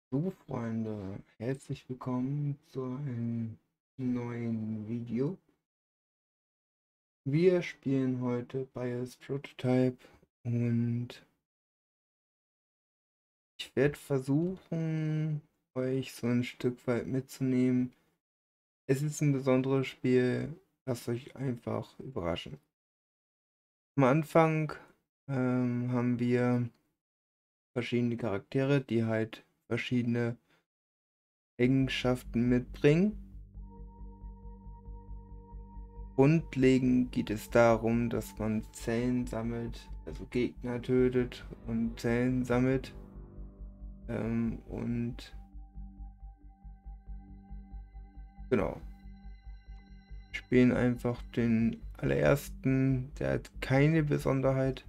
So, Freunde, herzlich willkommen zu einem neuen Video. Wir spielen heute BIOS Prototype und ich werde versuchen, euch so ein Stück weit mitzunehmen. Es ist ein besonderes Spiel, lasst euch einfach überraschen. Am Anfang haben wir verschiedene Charaktere, die halt verschiedene Eigenschaften mitbringen. Grundlegend geht es darum, dass man Zellen sammelt, also Gegner tötet und Zellen sammelt. Und genau, spielen einfach den allerersten, der hat keine Besonderheit.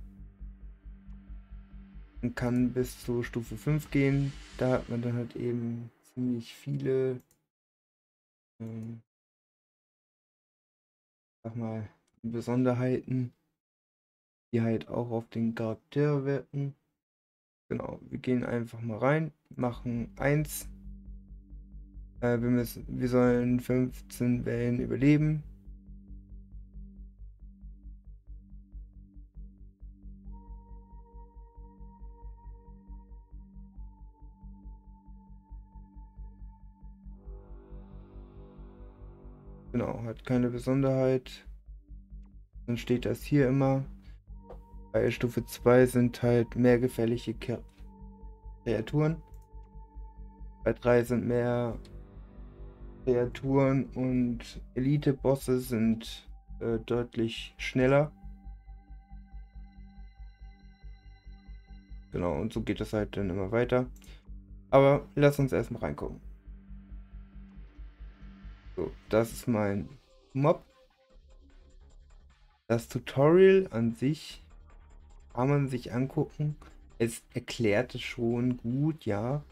Man kann bis zu Stufe 5 gehen. Da hat man dann halt eben ziemlich viele, ähm, sag mal, Besonderheiten, die halt auch auf den Charakter wirken. Genau, wir gehen einfach mal rein, machen 1. Wir sollen 15 Wellen überleben. Genau, hat keine Besonderheit. Dann steht das hier immer. Bei Stufe 2 sind halt mehr gefährliche Kreaturen. Bei 3 sind mehr Kreaturen und Elite-Bosse sind deutlich schneller. Genau, und so geht es halt dann immer weiter. Aber lass uns erstmal reingucken. So, das ist mein Mob. Das Tutorial an sich kann man sich angucken. Es erklärt es schon gut, ja.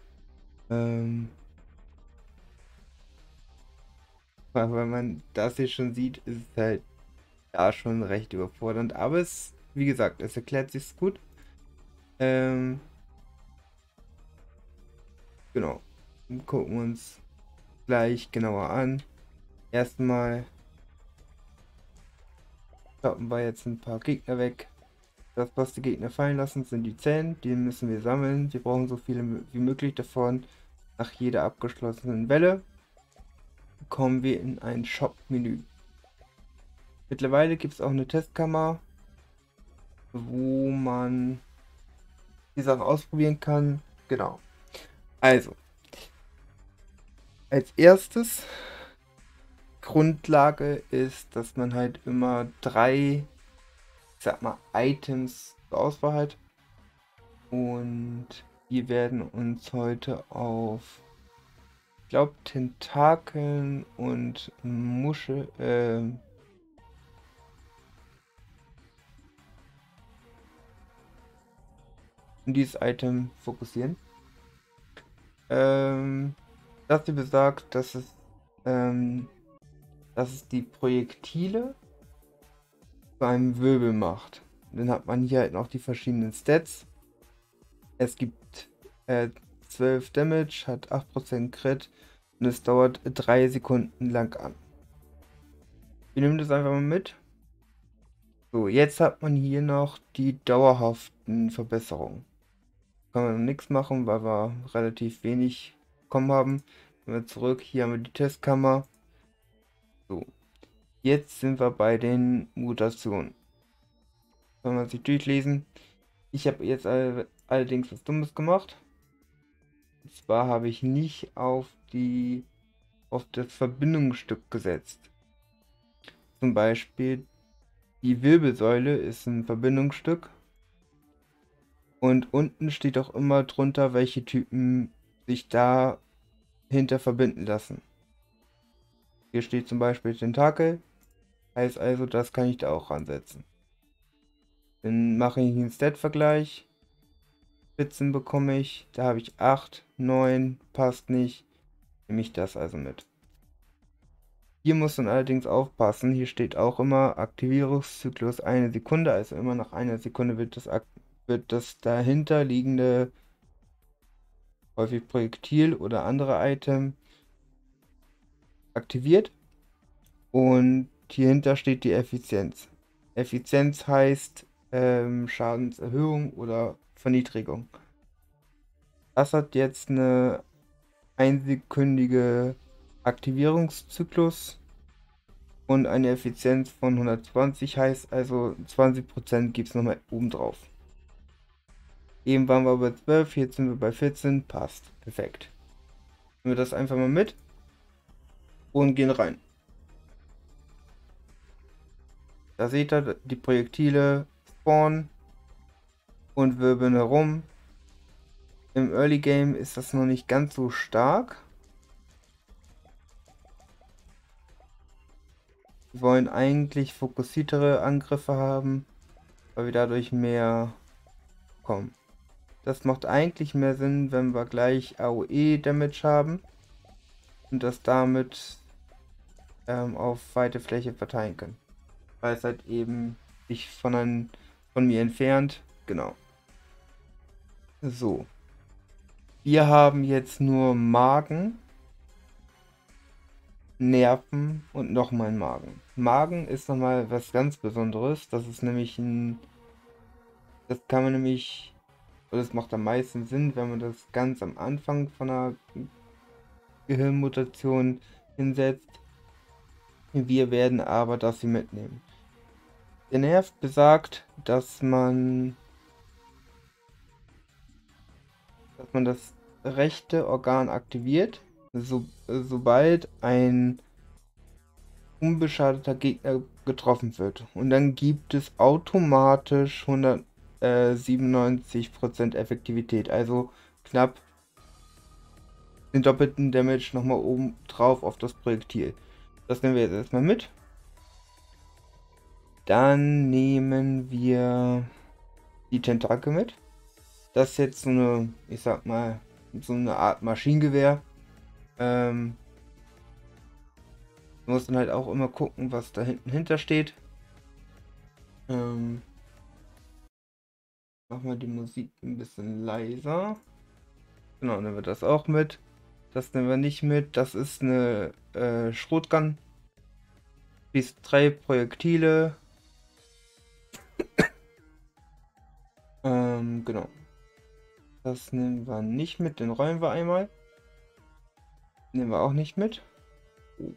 Weil wenn man das hier schon sieht, ist es halt ja schon recht überfordernd. Aber es, wie gesagt, es erklärt sich gut. Ähm, genau. Gucken wir uns gleich genauer an. Erstmal kloppen wir jetzt ein paar Gegner weg. Das, was die Gegner fallen lassen, sind die Zellen. Die müssen wir sammeln. Wir brauchen so viele wie möglich davon. Nach jeder abgeschlossenen Welle kommen wir in ein Shop-Menü. Mittlerweile gibt es auch eine Testkammer, wo man die Sachen ausprobieren kann. Genau. Also, als erstes Grundlage ist, dass man halt immer 3, ich sag mal, Items zur Auswahl hat. Und wir werden uns heute auf, ich glaube, Tentakeln und dieses Item fokussieren. Das hier besagt, dass es die Projektile zu einem Wirbel macht. Dann hat man hier halt noch die verschiedenen Stats. Es gibt 12 Damage, hat 8% Crit und es dauert 3 Sekunden lang an. Wir nehmen das einfach mal mit. So, jetzt hat man hier noch die dauerhaften Verbesserungen. Kann man noch nichts machen, weil wir relativ wenig bekommen haben. Gehen wir zurück, hier haben wir die Testkammer. So, jetzt sind wir bei den Mutationen. Kann man sich durchlesen. Ich habe jetzt allerdings was Dummes gemacht. Und zwar habe ich nicht auf das Verbindungsstück gesetzt. Zum Beispiel die Wirbelsäule ist ein Verbindungsstück. Und unten steht auch immer drunter, welche Typen sich dahinter verbinden lassen. Hier steht zum Beispiel Tentakel. Heißt also, das kann ich da auch ransetzen. Dann mache ich einen Stat-Vergleich. Spitzen bekomme ich. Da habe ich 8, 9, passt nicht. Nehme ich das also mit. Hier muss man allerdings aufpassen. Hier steht auch immer Aktivierungszyklus 1 Sekunde. Also immer nach einer Sekunde wird das dahinter liegende häufig Projektil oder andere Item, aktiviert. Und hierhinter steht die Effizienz. Effizienz heißt Schadenserhöhung oder Verniedrigung. Das hat jetzt eine einsekündige Aktivierungszyklus und eine Effizienz von 120, heißt also 20% gibt es nochmal oben drauf. Eben waren wir bei 12, jetzt sind wir bei 14, passt. Perfekt. Nehmen wir das einfach mal mit und gehen rein. Da seht ihr, die Projektile spawnen und wirbeln herum. Im Early Game ist das noch nicht ganz so stark. Wir wollen eigentlich fokussiertere Angriffe haben, weil wir dadurch mehr kommen. Das macht eigentlich mehr Sinn, wenn wir gleich AOE-Damage haben und das damit auf weite Fläche verteilen können. Weil es halt eben sich von mir entfernt. Genau. So. Wir haben jetzt nur Magen, Nerven und nochmal Magen. Magen ist nochmal was ganz Besonderes. Das ist nämlich das kann man nämlich, oder das macht am meisten Sinn, wenn man das ganz am Anfang von einer Gehirnmutation hinsetzt. Wir werden aber das hier mitnehmen. Der Nerv besagt, dass man das rechte Organ aktiviert, sobald ein unbeschadeter Gegner getroffen wird. Und dann gibt es automatisch 197% Effektivität, also knapp den doppelten Damage nochmal oben drauf auf das Projektil. Das nehmen wir jetzt erstmal mit. Dann nehmen wir die Tentakel mit. Das ist jetzt so eine, ich sag mal, so eine Art Maschinengewehr. Muss dann halt auch immer gucken, was da hinten hinter steht. Machen wir die Musik ein bisschen leiser. Genau, nehmen wir das auch mit. Das nehmen wir nicht mit. Das ist eine Schrotgun. Schießt 3 Projektile. Genau. Das nehmen wir nicht mit. Den räumen wir einmal. Nehmen wir auch nicht mit. Oh.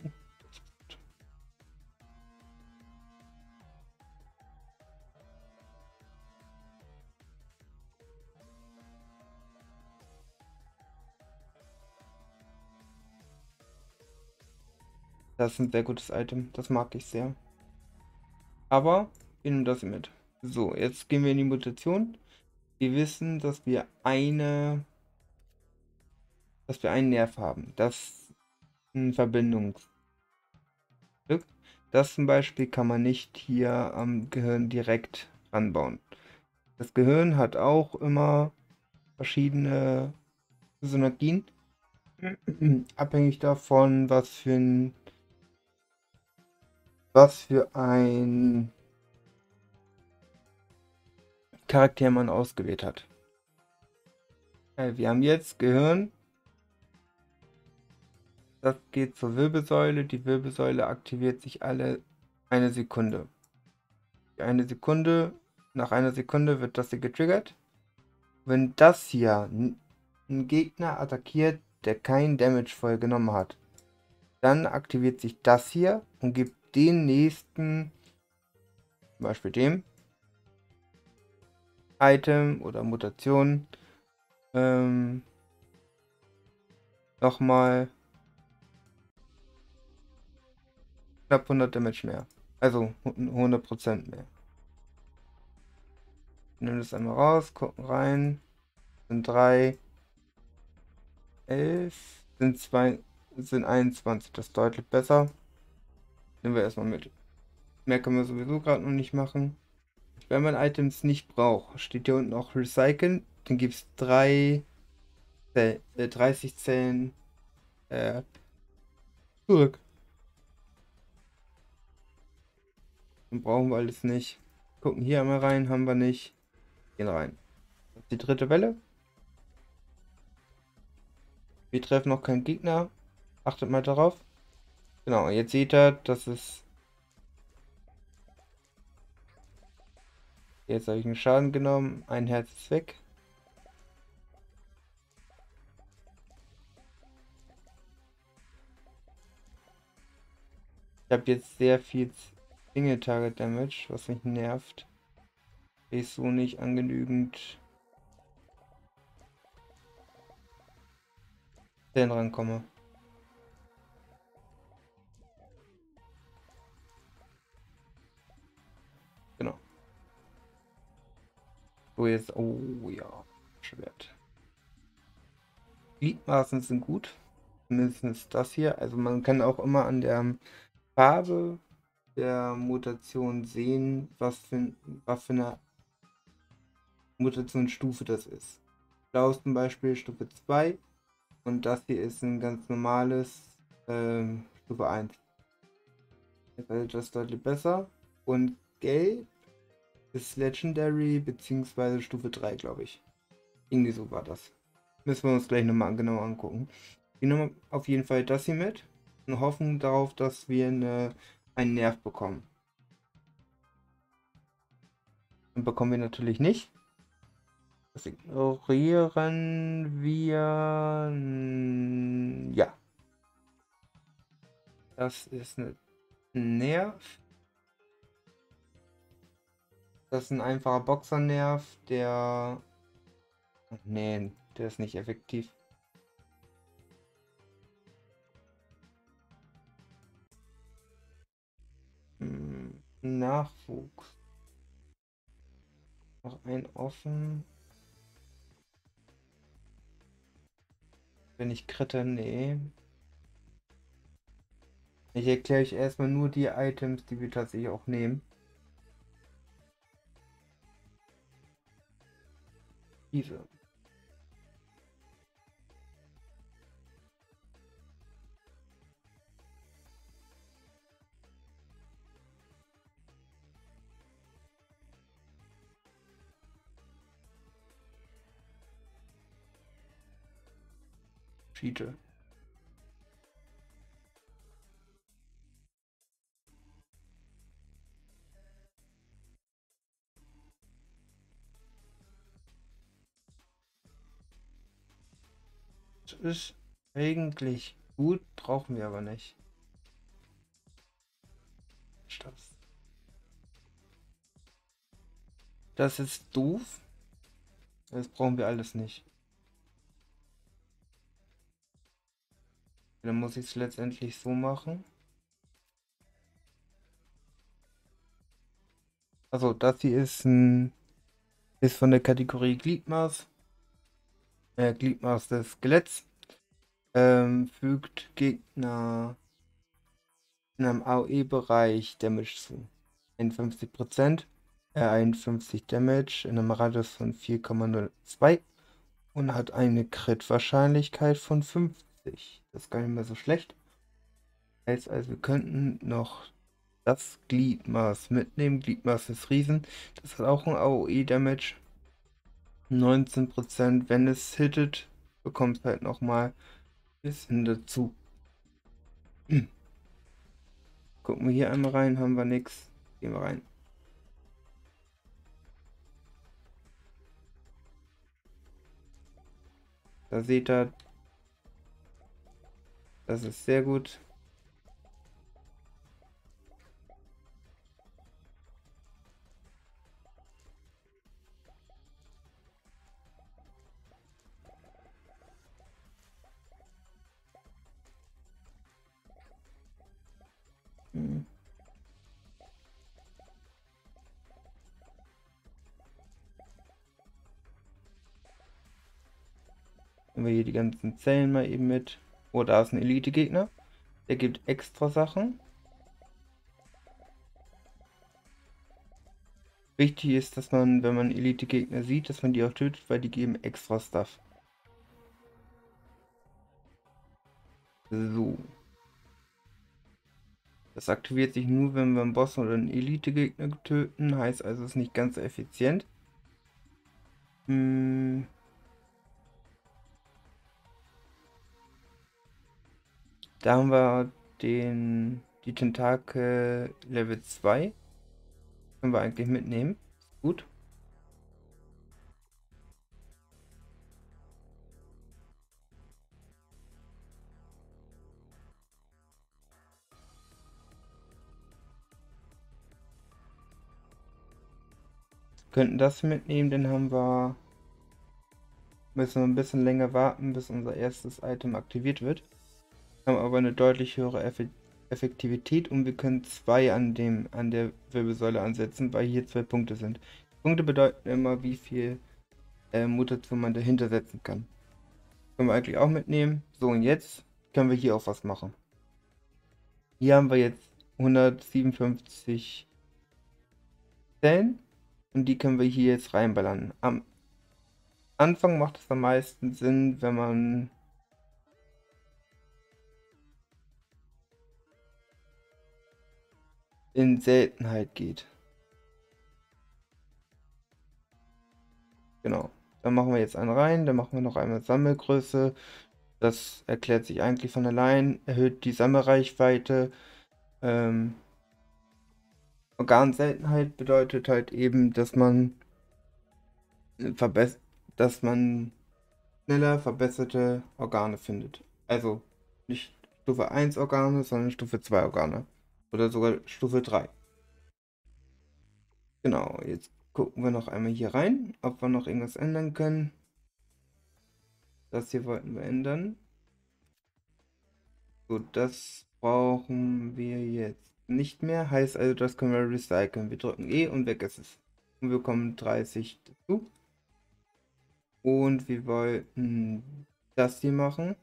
Das ist ein sehr gutes Item. Das mag ich sehr. Aber wir nehmen das mit. So, jetzt gehen wir in die Mutation. Wir wissen, dass wir einen Nerv haben. Das ist ein Verbindungsstück. Das zum Beispiel kann man nicht hier am Gehirn direkt ranbauen. Das Gehirn hat auch immer verschiedene Synergien. Abhängig davon, was für ein Charakter man ausgewählt hat. Wir haben jetzt Gehirn. Das geht zur Wirbelsäule. Die Wirbelsäule aktiviert sich alle eine Sekunde. Nach einer Sekunde wird das hier getriggert. Wenn das hier einen Gegner attackiert, der kein Damage vorher genommen hat, dann aktiviert sich das hier und gibt den nächsten, zum Beispiel dem Item oder Mutation, nochmal knapp 100 Damage mehr. Also 100% mehr. Nehmen das einmal raus, gucken rein. Sind 3, 11, sind 21. Das ist deutlich besser. Nehmen wir erstmal mit. Mehr können wir sowieso gerade noch nicht machen. Wenn man Items nicht braucht, steht hier unten auch Recyceln. Dann gibt es 30 Zellen zurück. Dann brauchen wir alles nicht. Gucken hier einmal rein, haben wir nicht. Gehen rein. Das ist die dritte Welle. Wir treffen noch keinen Gegner. Achtet mal darauf. Genau, jetzt seht ihr, dass es... Jetzt habe ich einen Schaden genommen. Ein Herz ist weg. Ich habe jetzt sehr viel Single Target Damage, was mich nervt. Ich so nicht an genügend Stellen rankomme. Genau. So jetzt, oh ja, Schwert. Gliedmaßen sind gut. Mindestens das hier. Also man kann auch immer an der Farbe der Mutation sehen, was für eine Mutationsstufe das ist. Blau ist zum Beispiel Stufe 2 und das hier ist ein ganz normales Stufe 1. Gefällt das deutlich besser. Und Gelb ist Legendary bzw. Stufe 3, glaube ich. Irgendwie so war das. Müssen wir uns gleich nochmal genauer angucken. Wir nehmen auf jeden Fall das hier mit und hoffen darauf, dass wir einen Nerv bekommen. Und bekommen wir natürlich nicht. Das ignorieren wir. Ja. Das ist ein Nerv. Das ist ein einfacher Boxernerv, der... Nee, der ist nicht effektiv. Nachwuchs. Noch ein offen. Wenn ich kritte, nee. Ich erkläre euch erstmal nur die Items, die wir tatsächlich auch nehmen. Diese. Cheater. Das ist eigentlich gut, brauchen wir aber nicht. Das ist doof. Das brauchen wir alles nicht. Dann muss ich es letztendlich so machen. Also das hier ist von der Kategorie Gliedmaß. Gliedmaß des Skeletts. Fügt Gegner in einem AOE-Bereich Damage zu. 51%. 51 Damage in einem Radius von 4,02 und hat eine Crit-Wahrscheinlichkeit von 50. Das ist gar nicht mehr so schlecht. Heißt also, wir könnten noch das Gliedmaß mitnehmen. Gliedmaß des Riesen. Das hat auch ein AOE-Damage. 19%. Wenn es hittet, bekommt es halt nochmal ein bisschen dazu. Gucken wir hier einmal rein, haben wir nichts. Gehen wir rein. Da seht ihr, das ist sehr gut. Hm. Nehmen wir hier die ganzen Zellen mal eben mit. Oh, da ist ein Elite-Gegner. Der gibt extra Sachen. Wichtig ist, dass man, wenn man Elite-Gegner sieht, dass man die auch tötet, weil die geben extra Stuff. So. Das aktiviert sich nur, wenn wir einen Boss oder einen Elite-Gegner töten. Heißt also, es ist nicht ganz so effizient. Da haben wir die Tentakel Level 2. Können wir eigentlich mitnehmen. Gut. Könnten das mitnehmen, dann müssen wir ein bisschen länger warten, bis unser erstes Item aktiviert wird. Haben aber eine deutlich höhere Effektivität und wir können zwei an der Wirbelsäule ansetzen, weil hier 2 Punkte sind. Punkte bedeuten immer, wie viel Mutation man dahinter setzen kann. Können wir eigentlich auch mitnehmen. So, und jetzt können wir hier auch was machen. Hier haben wir jetzt 157 Zellen und die können wir hier jetzt reinballern. Am Anfang macht es am meisten Sinn, wenn man in Seltenheit geht. Genau. Dann machen wir jetzt einen rein, dann machen wir noch einmal Sammelgröße. Das erklärt sich eigentlich von allein, erhöht die Sammelreichweite. Organseltenheit bedeutet halt eben, verbess dass man schneller verbesserte Organe findet. Also nicht Stufe 1 Organe, sondern Stufe 2 Organe. Oder sogar Stufe 3. Genau, jetzt gucken wir noch einmal hier rein, ob wir noch irgendwas ändern können. Das hier wollten wir ändern. Gut, das brauchen wir jetzt nicht mehr. Heißt also, das können wir recyceln. Wir drücken E und weg ist es. Und wir bekommen 30 dazu. Und wir wollten das hier machen.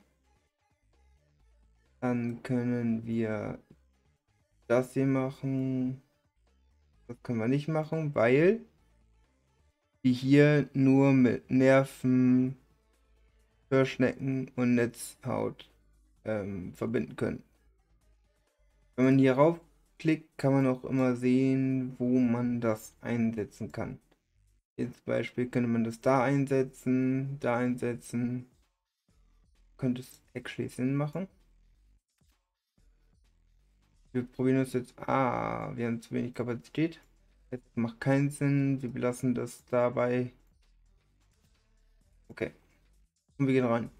Dann können wir das hier machen. Das können wir nicht machen, weil wir hier nur mit Nerven, Hörschnecken und Netzhaut verbinden können. Wenn man hier raufklickt, kann man auch immer sehen, wo man das einsetzen kann. Jetzt zum Beispiel könnte man das da einsetzen, da einsetzen. Könnte es actually Sinn machen. Wir probieren das jetzt. Ah, wir haben zu wenig Kapazität. Jetzt macht keinen Sinn. Wir belassen das dabei. Okay. Und wir gehen rein.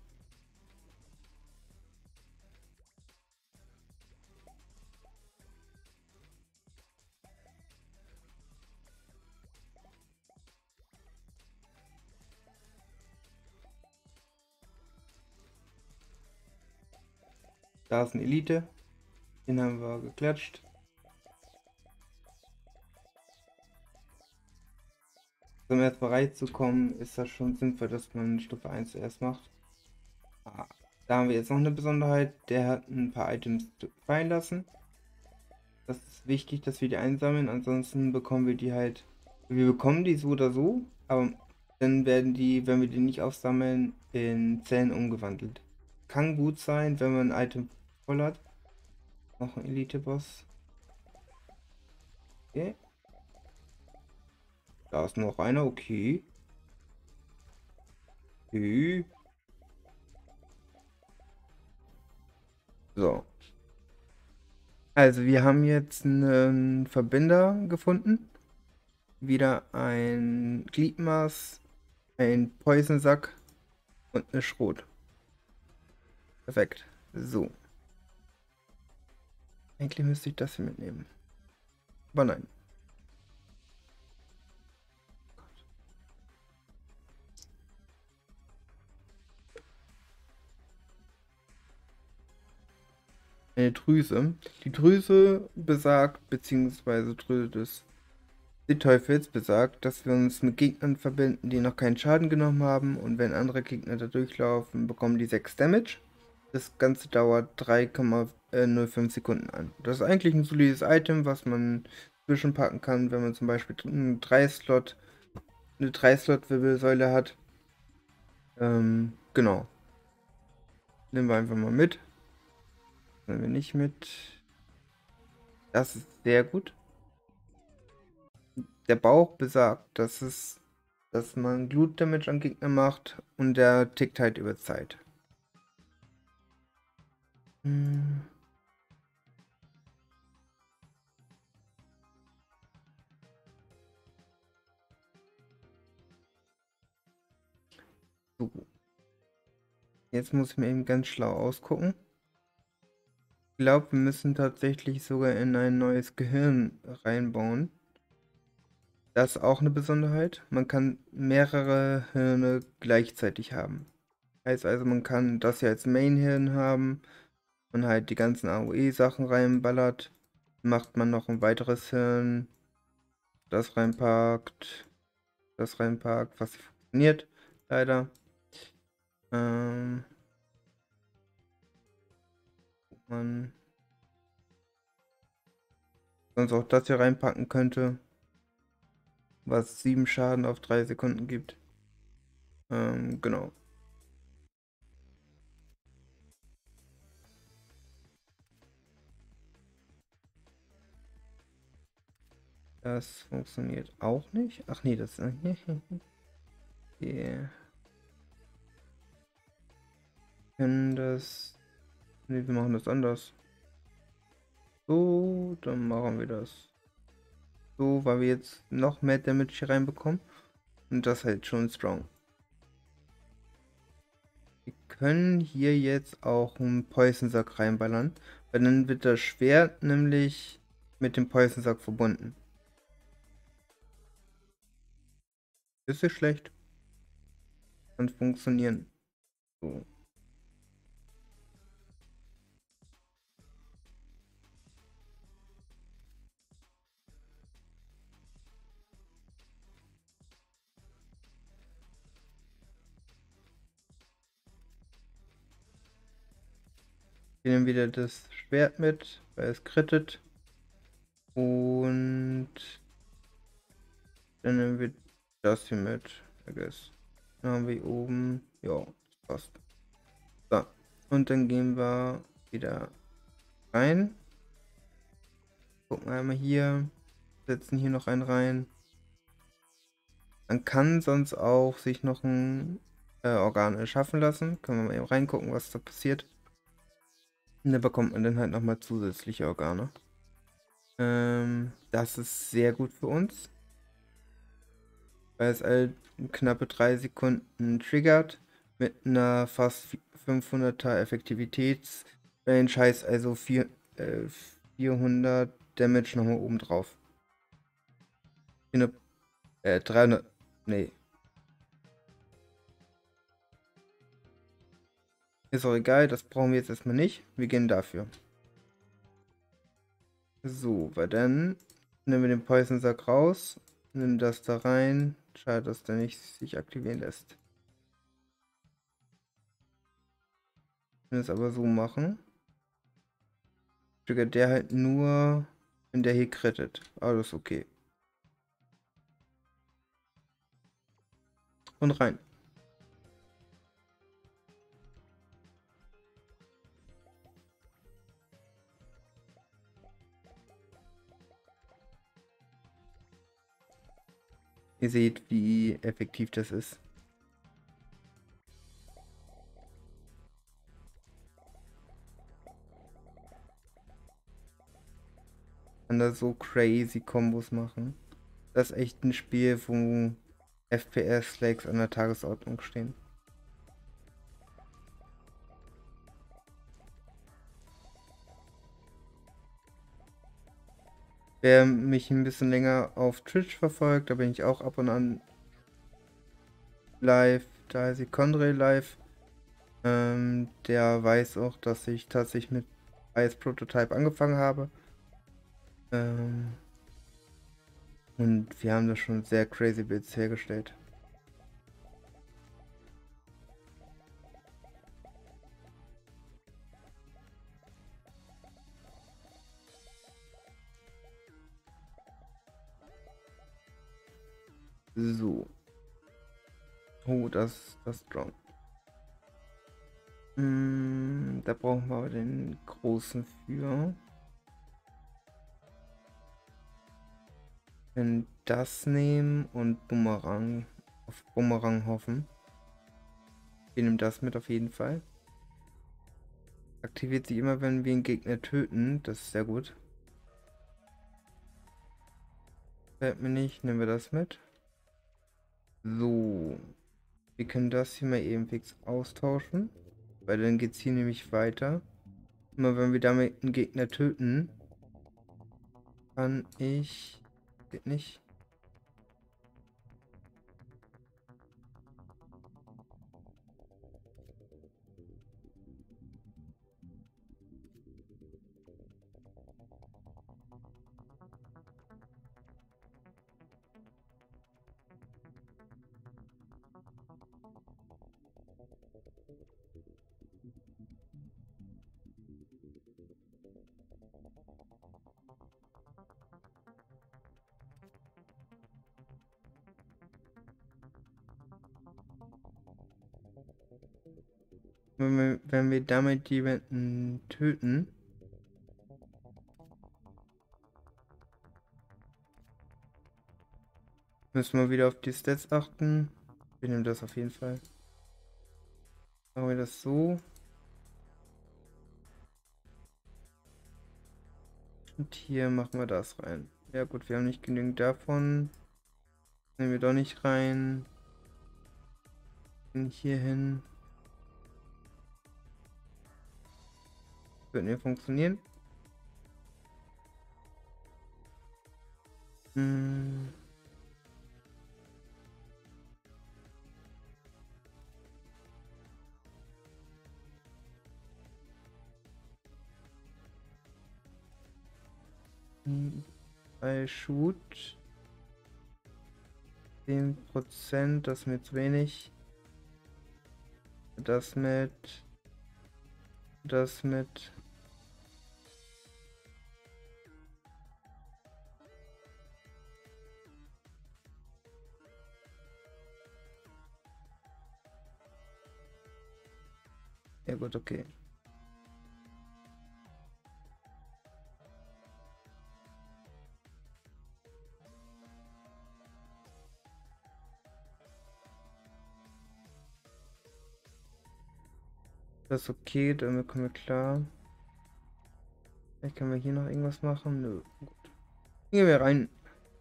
Da ist ein Elite. Den haben wir geklatscht. Um erst bereit zu kommen, ist das schon sinnvoll, dass man Stufe 1 zuerst macht. Ah, da haben wir jetzt noch eine Besonderheit. Der hat ein paar Items fallen lassen. Das ist wichtig, dass wir die einsammeln. Ansonsten bekommen wir die halt. Wir bekommen die so oder so, aber dann werden die, wenn wir die nicht aufsammeln, in Zellen umgewandelt. Kann gut sein, wenn man ein Item voll hat. Noch ein Elite-Boss. Okay. Da ist noch einer, okay. Okay. So. Also wir haben jetzt einen Verbinder gefunden. Wieder ein Gliedmaß, ein Poisonsack und eine Schrot. Perfekt. So. Eigentlich müsste ich das hier mitnehmen. Aber nein. Eine Drüse. Die Drüse besagt, beziehungsweise Drüse des Teufels besagt, dass wir uns mit Gegnern verbinden, die noch keinen Schaden genommen haben, und wenn andere Gegner da durchlaufen, bekommen die 6 Damage. Das Ganze dauert 3,05 Sekunden an. Das ist eigentlich ein solides Item, was man zwischenpacken kann, wenn man zum Beispiel eine 3-Slot-Wirbelsäule hat. Genau. Nehmen wir einfach mal mit. Nehmen wir nicht mit. Das ist sehr gut. Der Bauch besagt, dass man Glut-Damage an Gegner macht und der tickt halt über Zeit. Hm. So. Jetzt muss ich mir eben ganz schlau ausgucken. Ich glaube, wir müssen tatsächlich sogar in ein neues Gehirn reinbauen. Das ist auch eine Besonderheit. Man kann mehrere Hirne gleichzeitig haben. Heißt also, man kann das hier als Main-Hirn haben und halt die ganzen AOE-Sachen reinballert. Macht man noch ein weiteres Hirn, das reinpackt, was funktioniert, leider. Man sonst auch das hier reinpacken könnte, was 7 Schaden auf 3 Sekunden gibt. Genau. Das funktioniert auch nicht. Ach nee, das ist. Wir können das. Nee, wir machen das anders. So, dann machen wir das. So, weil wir jetzt noch mehr Damage hier reinbekommen. Und das halt schon strong. Wir können hier jetzt auch einen Poison-Sack reinballern. Weil dann wird das Schwert nämlich mit dem Poison-Sack verbunden. Ist nicht schlecht. Kann funktionieren. So. Wir nehmen wieder das Schwert mit, weil es crittet. Und dann nehmen wir das hier mit. I guess. Dann haben wir hier oben. Ja, das passt. So. Und dann gehen wir wieder rein. Gucken einmal hier. Setzen hier noch einen rein. Man kann sonst auch sich noch ein Organ erschaffen lassen. Können wir mal eben reingucken, was da passiert. Und da bekommt man dann halt nochmal zusätzliche Organe. Das ist sehr gut für uns, weil es halt knappe 3 Sekunden triggert mit einer fast 500er Effektivitätsrange, heißt also 400 Damage nochmal oben drauf. 300, nee. Ist auch egal, das brauchen wir jetzt erstmal nicht. Wir gehen dafür. So, weil dann nehmen wir den Poison-Sack raus, nehmen das da rein. Schade, dass der nicht sich aktivieren lässt. Wenn wir es aber so machen, triggert der halt nur, wenn der hier crittet. Alles okay. Und rein. Ihr seht, wie effektiv das ist. Kann da so crazy Kombos machen. Das ist echt ein Spiel, wo FPS-Lags an der Tagesordnung stehen. Wer mich ein bisschen länger auf Twitch verfolgt, da bin ich auch ab und an live, da heiße ich Condre live. Der weiß auch, dass ich tatsächlich mit Ice Prototype angefangen habe. Und wir haben da schon sehr crazy Builds hergestellt. So. Oh, das ist strong. Da brauchen wir aber den großen für. Wir können das nehmen und Bumerang auf Bumerang hoffen. Wir nehmen das mit auf jeden Fall. Aktiviert sich immer, wenn wir einen Gegner töten. Das ist sehr gut. Fällt mir nicht. Nehmen wir das mit. So. Wir können das hier mal eben fix austauschen. Weil dann geht es hier nämlich weiter. Immer wenn wir damit einen Gegner töten, kann ich... Geht nicht. Wenn wir damit jemanden töten, müssen wir wieder auf die Stats achten. Wir nehmen das auf jeden Fall. Machen wir das so. Und hier machen wir das rein. Ja gut, wir haben nicht genügend davon. Nehmen wir doch nicht rein. Hier hin. Wird nicht funktionieren. Bei Shoot 10%, das mir zu wenig. Das mit. Das mit. Ja gut, okay. Das ist okay, damit kommen wir klar. Vielleicht können wir hier noch irgendwas machen. Nö, gut. Gehen wir rein.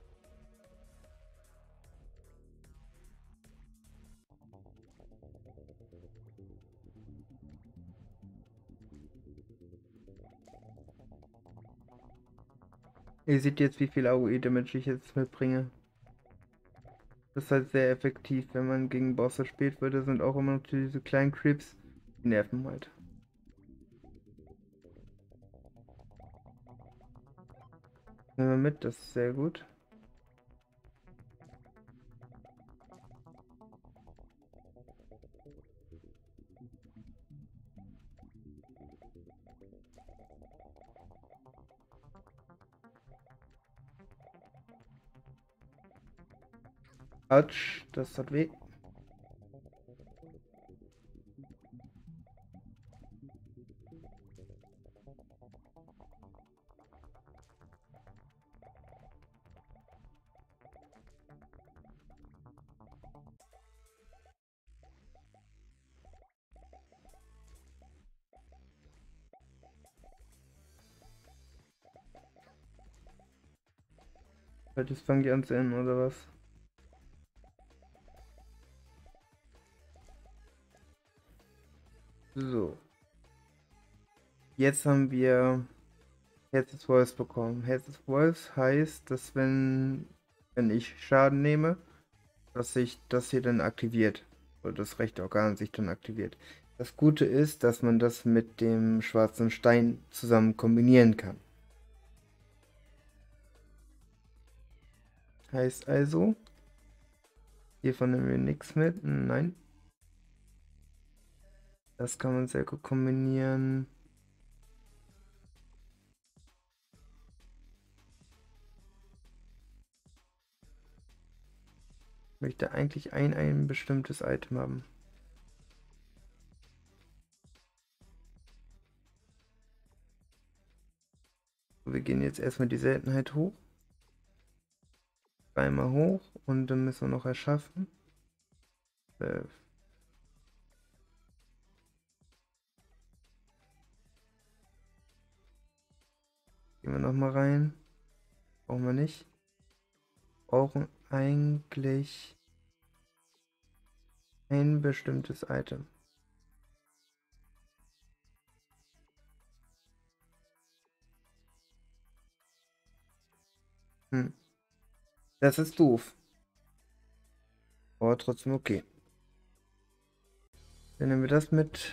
Ihr seht jetzt, wie viel AOE-Damage ich jetzt mitbringe. Das ist halt sehr effektiv, wenn man gegen Bosse spielt, weil da sind auch immer noch diese kleinen Creeps. Die nerven halt. Nehmen wir mit, das ist sehr gut. Autsch, das hat weh. Jetzt fangen die an zu enden, oder was? So. Jetzt haben wir Heads of Wolves bekommen. Heads of Wolves heißt, dass wenn ich Schaden nehme, dass sich das hier dann aktiviert. Oder das rechte Organ sich dann aktiviert. Das Gute ist, dass man das mit dem schwarzen Stein zusammen kombinieren kann. Heißt also, hiervon nehmen wir nichts mit. Nein. Das kann man sehr gut kombinieren. Ich möchte eigentlich ein bestimmtes Item haben. Wir gehen jetzt erstmal die Seltenheit hoch. Einmal hoch und dann müssen wir noch erschaffen. 12. Gehen wir nochmal rein. Brauchen wir nicht. Brauchen eigentlich ein bestimmtes Item. Das ist doof. Aber trotzdem okay. Dann nehmen wir das mit.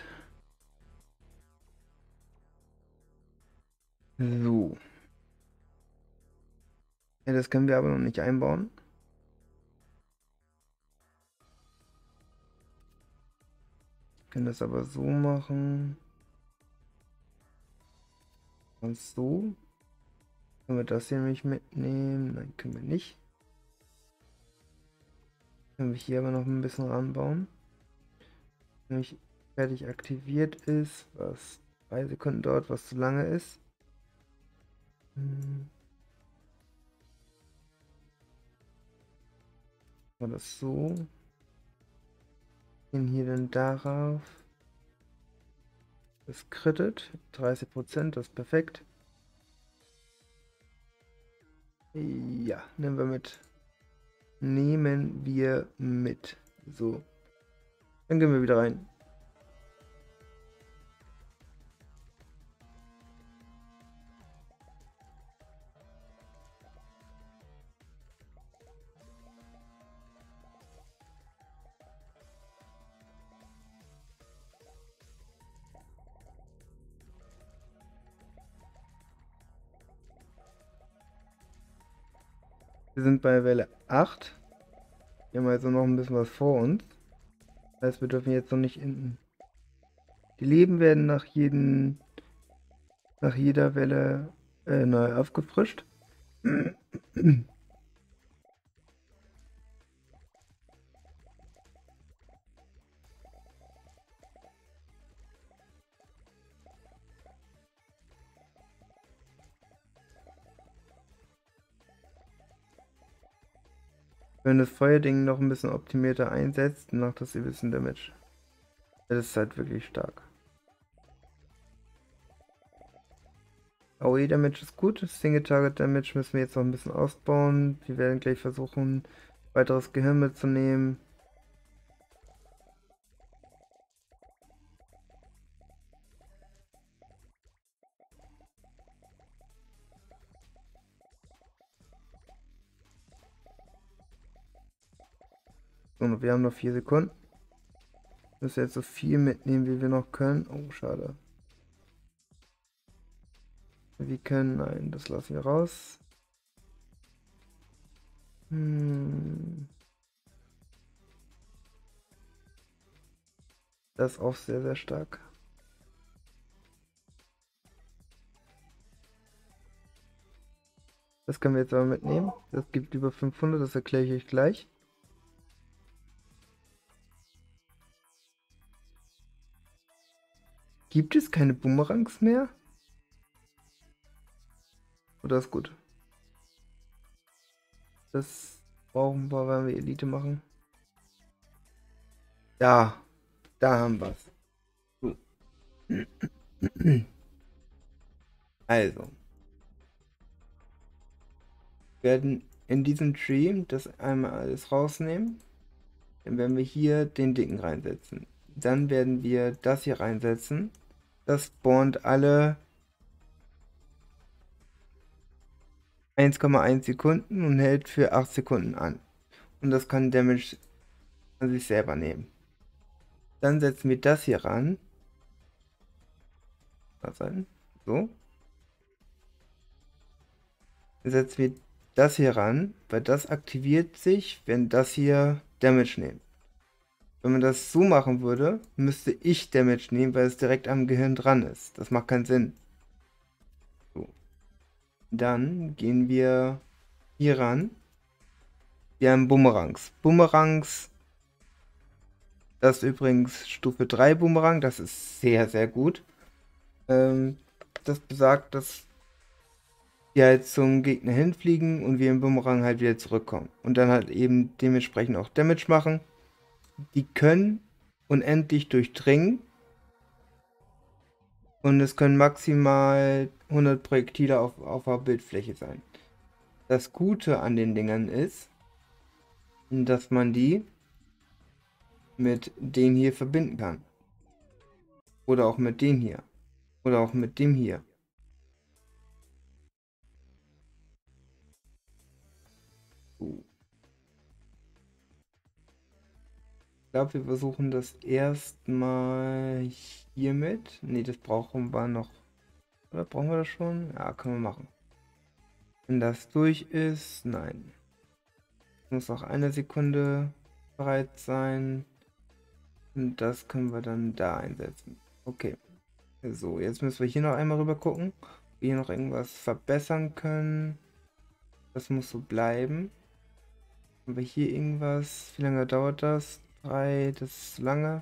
So. Ja, das können wir aber noch nicht einbauen. Wir können das aber so machen. Und so. Können wir das hier nämlich mitnehmen? Nein, können wir nicht. Können wir hier aber noch ein bisschen ranbauen. Nämlich fertig aktiviert ist, was 3 Sekunden dauert, was zu lange ist. War das so? Gehen hier dann darauf. Das crittet. 30%, das ist perfekt. Ja, nehmen wir mit. Nehmen wir mit. So. Dann gehen wir wieder rein. Wir sind bei Welle 8. Wir haben also noch ein bisschen was vor uns. Das heißt, wir dürfen jetzt noch nicht enden. Die Leben werden nach jeder Welle neu aufgefrischt. Wenn das Feuerding noch ein bisschen optimierter einsetzt, macht das ein bisschen Damage. Das ist halt wirklich stark. AOE Damage ist gut, Single Target Damage müssen wir jetzt noch ein bisschen ausbauen. Wir werden gleich versuchen, weiteres Gehirn mitzunehmen. So, wir haben noch 4 Sekunden. Müssen jetzt so viel mitnehmen, wie wir noch können. Oh, schade. Wir können, nein, das lassen wir raus. Das ist auch sehr, sehr stark. Das können wir jetzt aber mitnehmen. Das gibt über 500, das erkläre ich euch gleich. Gibt es keine Boomerangs mehr? Oder ist gut? Das brauchen wir, wenn wir Elite machen. Ja, da haben wir es. So. Also. Wir werden in diesem Tree das einmal alles rausnehmen. Dann werden wir hier den dicken reinsetzen. Dann werden wir das hier reinsetzen. Das spawnt alle 1,1 Sekunden und hält für 8 Sekunden an. Und das kann Damage an sich selber nehmen. Dann setzen wir das hier ran. So. Dann setzen wir das hier ran, weil das aktiviert sich, wenn das hier Damage nimmt. Wenn man das so machen würde, müsste ich Damage nehmen, weil es direkt am Gehirn dran ist. Das macht keinen Sinn. So. Dann gehen wir hier ran. Wir haben Boomerangs. Boomerangs, das ist übrigens Stufe 3 Boomerang. Das ist sehr, sehr gut. Das besagt, dass die halt zum Gegner hinfliegen und wir im Boomerang halt wieder zurückkommen. Und dann halt eben dementsprechend auch Damage machen. Die können unendlich durchdringen Und es können maximal 100 Projektile auf der Bildfläche sein. Das Gute an den Dingern ist, dass man die mit dem hier verbinden kann. Oder auch mit dem hier. Oder auch mit dem hier. Ich glaube, wir versuchen das erstmal hiermit. Ne, das brauchen wir noch. Oder brauchen wir das schon? Ja, können wir machen. Wenn das durch ist, nein. Muss auch eine Sekunde bereit sein. Und das können wir dann da einsetzen. Okay. So, jetzt müssen wir hier noch einmal rüber gucken. Ob wir hier noch irgendwas verbessern können. Das muss so bleiben. Haben wir hier irgendwas? Wie lange dauert das? 3, das ist lange.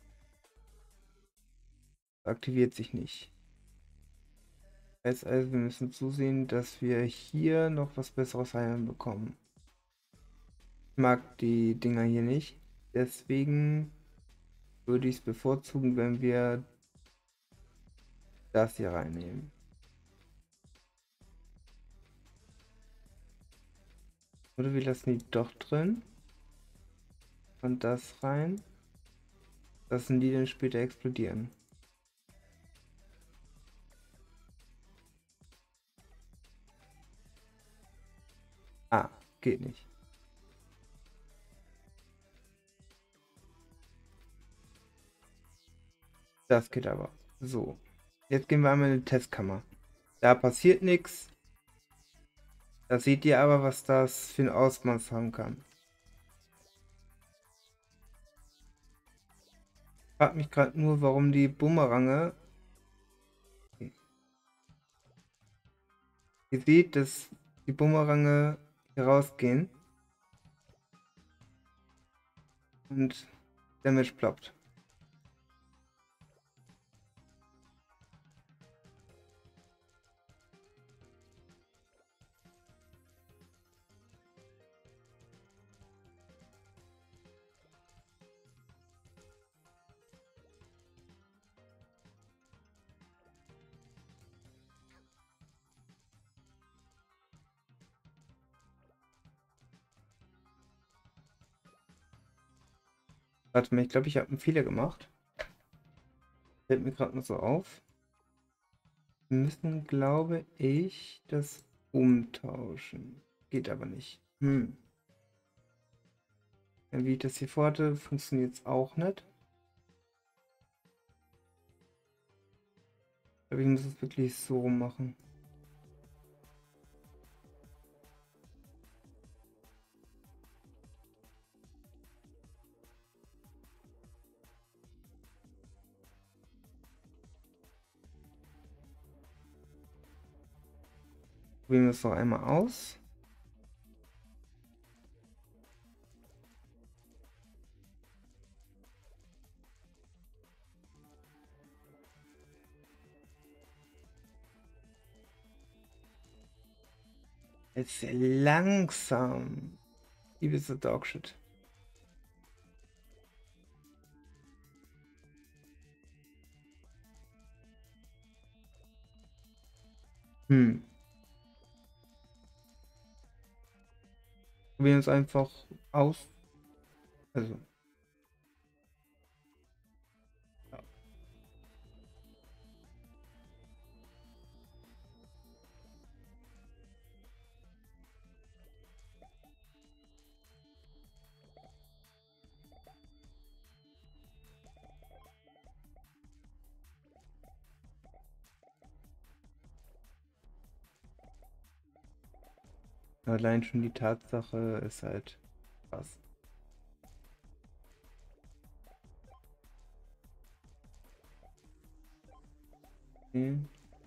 Aktiviert sich nicht. Das heißt also, wir müssen zusehen, dass wir hier noch was Besseres bekommen. Ich mag die Dinger hier nicht. Deswegen würde ich es bevorzugen, wenn wir das hier reinnehmen. Oder wir lassen die doch drin. Und das rein. Lassen die dann später explodieren. Ah, geht nicht. Das geht aber. So. Jetzt gehen wir einmal in die Testkammer. Da passiert nichts. Da seht ihr aber, was das für ein Ausmaß haben kann. Ich frage mich gerade nur, warum die Bumerange. Ihr seht, dass die Bumerange hier rausgehen. Und Damage ploppt. Warte mal, ich glaube, ich habe einen Fehler gemacht. Fällt mir gerade noch so auf. Wir müssen, glaube ich, das umtauschen. Geht aber nicht. Ja, wie ich das hier vorhatte, funktioniert es auch nicht. Ich glaube, ich muss es wirklich so rum machen. Probieren wir es noch einmal aus. Jetzt sehr langsam. Liebe so Dogshit. Probieren es einfach aus. Also. Ja. Allein schon die Tatsache ist halt krass. Okay.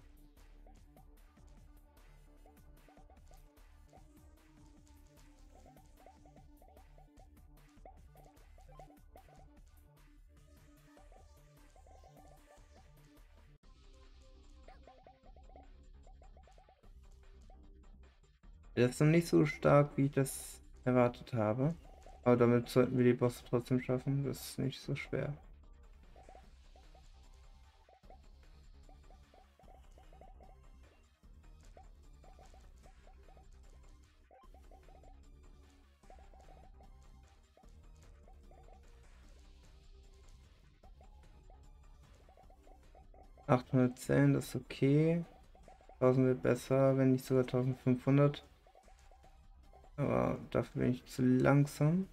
Das ist noch nicht so stark, wie ich das erwartet habe. Aber damit sollten wir die Bosse trotzdem schaffen. Das ist nicht so schwer. 810, das ist okay. 1000 wird besser, wenn nicht sogar 1500. Aber dafür bin ich zu langsam.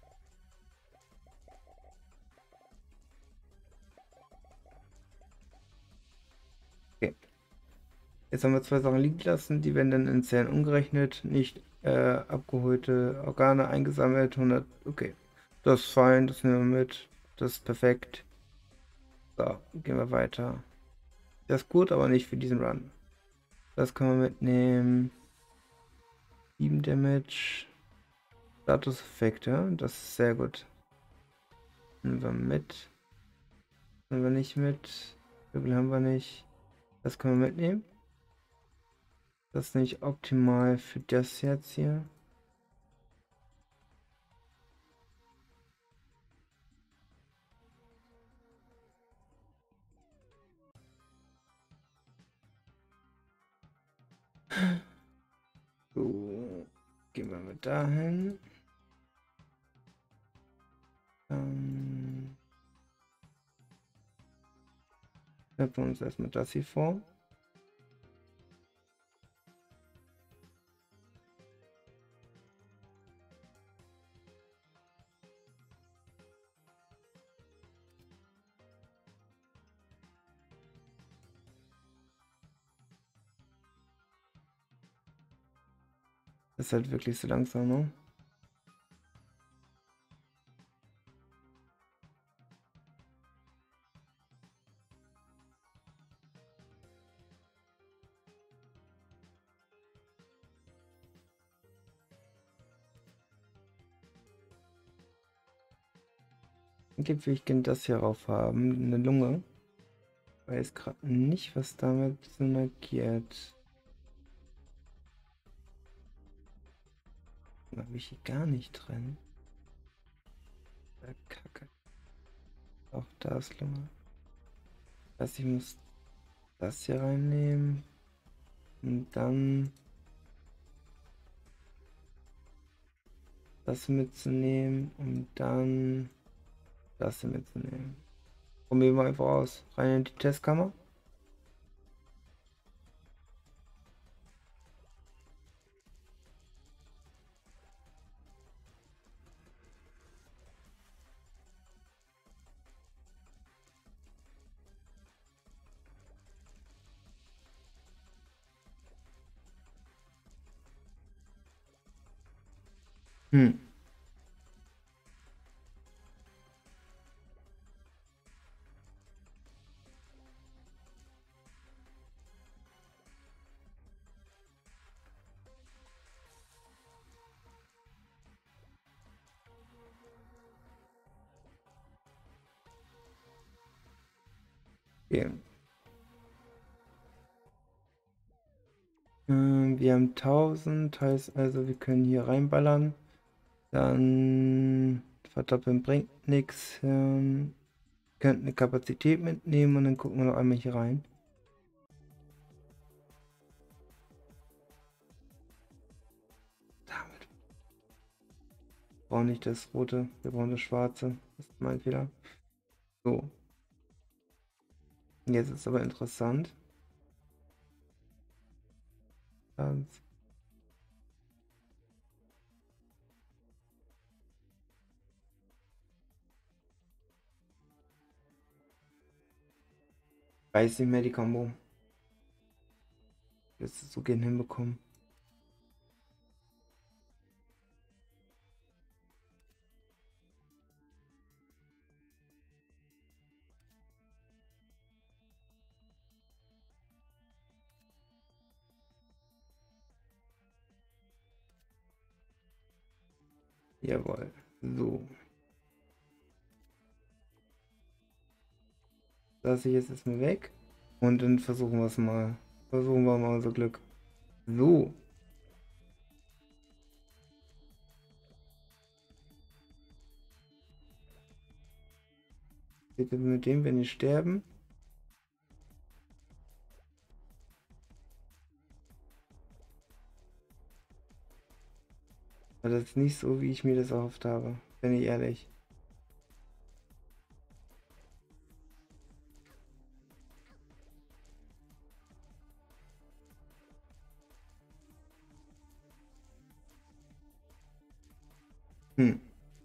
Okay. Jetzt haben wir zwei Sachen liegen lassen, die werden dann in Zellen umgerechnet, nicht abgeholte Organe eingesammelt. 100, okay. Das ist fein, das nehmen wir mit. Das ist perfekt. So, gehen wir weiter. Das ist gut, aber nicht für diesen Run. Das können wir mitnehmen. 7 Damage. Status-Effekte, das ist sehr gut. Nehmen wir mit. Nehmen wir nicht mit. Wirbel haben wir nicht. Das können wir mitnehmen. Das ist nicht optimal für das jetzt hier. So, gehen wir mit dahin. Stellen wir uns erstmal das hier vor. Das ist halt wirklich so langsam, ne? Eigentlich will ich gerne das hier rauf haben, eine Lunge. Ich weiß gerade nicht, was damit synergiert. Da habe ich hier gar nicht drin. Kacke. Auch da ist Lunge. Das heißt, ich muss das hier reinnehmen. Und dann das mitzunehmen. Und dann das hier mitzunehmen. Probieren wir einfach aus. Rein in die Testkammer. Hm. Okay. Wir haben 1000, heißt also, wir können hier reinballern. Dann verdoppeln bringt nichts. Könnten eine Kapazität mitnehmen und dann gucken wir noch einmal hier rein. Damit. Wir brauchen nicht das rote, wir brauchen das schwarze. Das ist mein Fehler. So. Jetzt ist aber interessant. Ganz. Weiß nicht mehr die Kombo. Jetzt so gehen hinbekommen. Jawohl. So. Lasse ich jetzt erstmal weg. Und dann versuchen wir es mal. Versuchen wir mal unser Glück. So. Bitte mit dem, wenn ich sterben. Aber das ist nicht so, wie ich mir das erhofft habe. Bin ich ehrlich. Hm.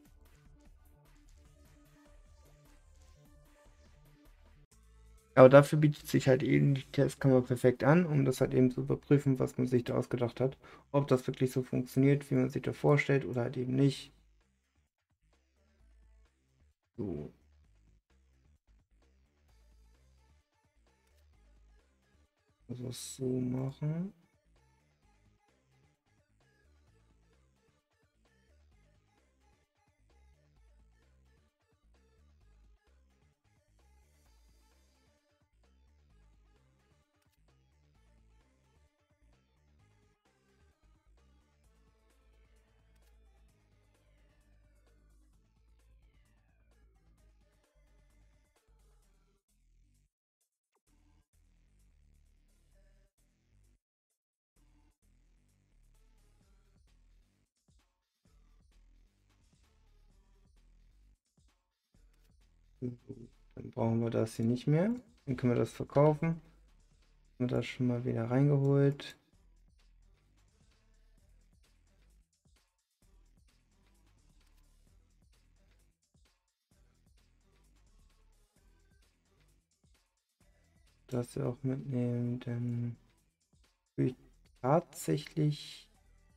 Aber dafür bietet sich halt eben die Testkammer perfekt an, um das halt eben zu überprüfen, was man sich da ausgedacht hat. Ob das wirklich so funktioniert, wie man sich da vorstellt oder halt eben nicht. So. Also so machen. So. Dann brauchen wir das hier nicht mehr. Dann können wir das verkaufen. Haben wir das schon mal wieder reingeholt. Das wir auch mitnehmen. Dann will ich tatsächlich.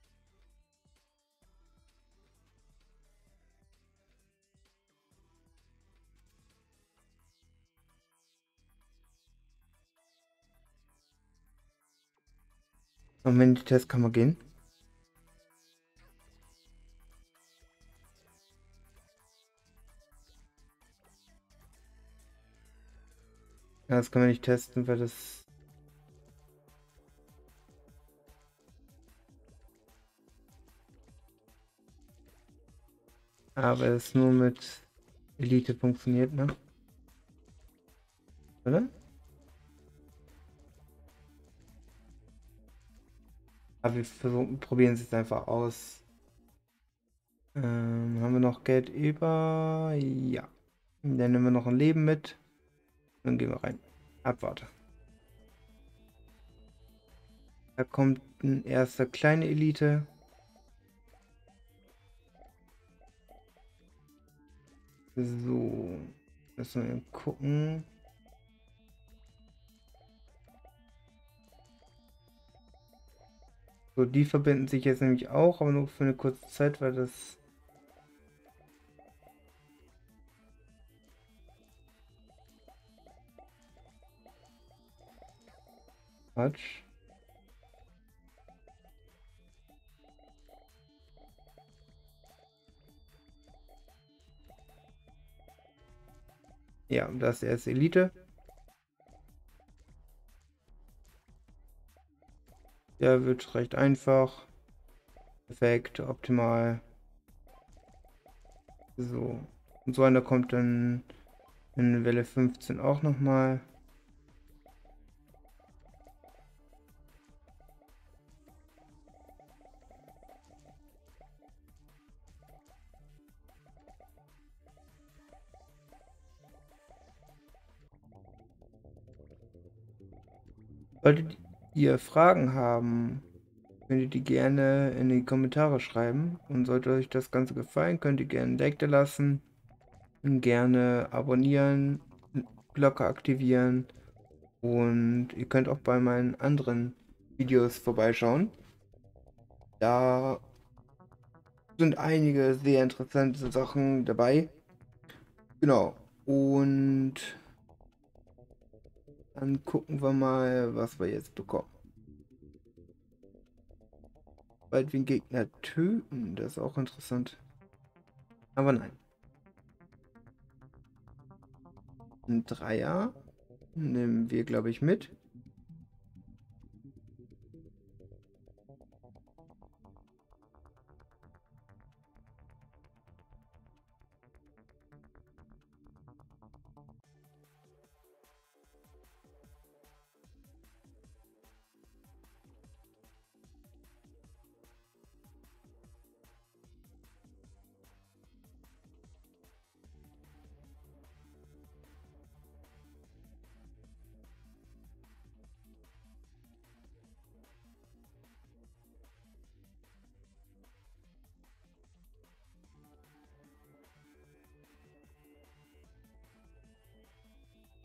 Und wenn die Testkammer gehen. Ja, das können wir nicht testen, weil das. Aber es nur mit Elite funktioniert, ne? Oder? Aber wir probieren es jetzt einfach aus. Haben wir noch Geld über? Ja. Dann nehmen wir noch ein Leben mit. Dann gehen wir rein. Abwarte. Da kommt ein erster kleine Elite. So. Müssen wir gucken. So, die verbinden sich jetzt nämlich auch, aber nur für eine kurze Zeit, weil das. Quatsch. Ja, das ist erst Elite. Der wird recht einfach. Perfekt, optimal. So. Und so einer kommt dann in Welle 15 auch nochmal. Solltet ihr Fragen haben, könnt ihr die gerne in die Kommentare schreiben. Und sollte euch das Ganze gefallen, könnt ihr gerne ein Like da lassen. Und gerne abonnieren, Glocke aktivieren. Und ihr könnt auch bei meinen anderen Videos vorbeischauen. Da sind einige sehr interessante Sachen dabei. Genau. Und dann gucken wir mal, was wir jetzt bekommen. Bald wir einen Gegner töten, das ist auch interessant. Aber nein. Ein Dreier nehmen wir, glaube ich, mit.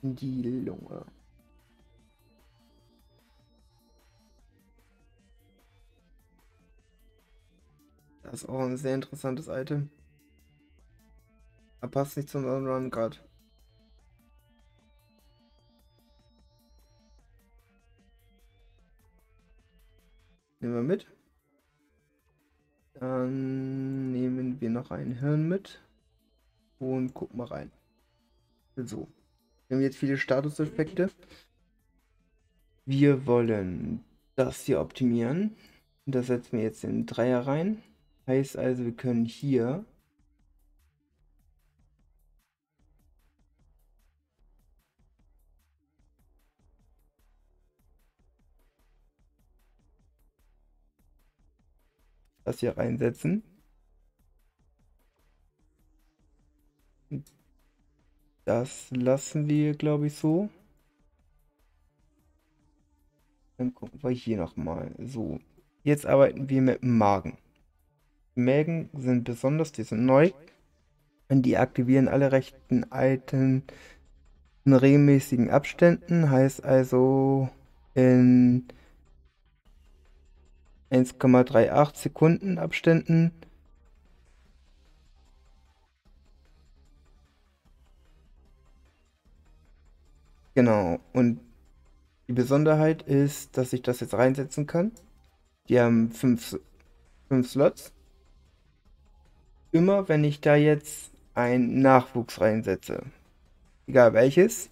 in die Lunge. Das ist auch ein sehr interessantes Item. Aber passt nicht zu unserem Run gerade. Nehmen wir mit. Dann nehmen wir noch ein Hirn mit. Und gucken mal rein. So. Wir haben jetzt viele Statuseffekte. Wir wollen das hier optimieren. Das setzen wir jetzt in Dreier rein. Heißt also, wir können hier das hier reinsetzen. Das lassen wir, glaube ich, so. Dann gucken wir hier nochmal. So, jetzt arbeiten wir mit dem Magen. Die Mägen sind besonders, die sind neu. Und die aktivieren alle rechten Items in regelmäßigen Abständen. Heißt also in 1,38 Sekunden Abständen. Genau. Und die Besonderheit ist, dass ich das jetzt reinsetzen kann. Die haben 5 Slots. Immer wenn ich da jetzt einen Nachwuchs reinsetze, egal welches,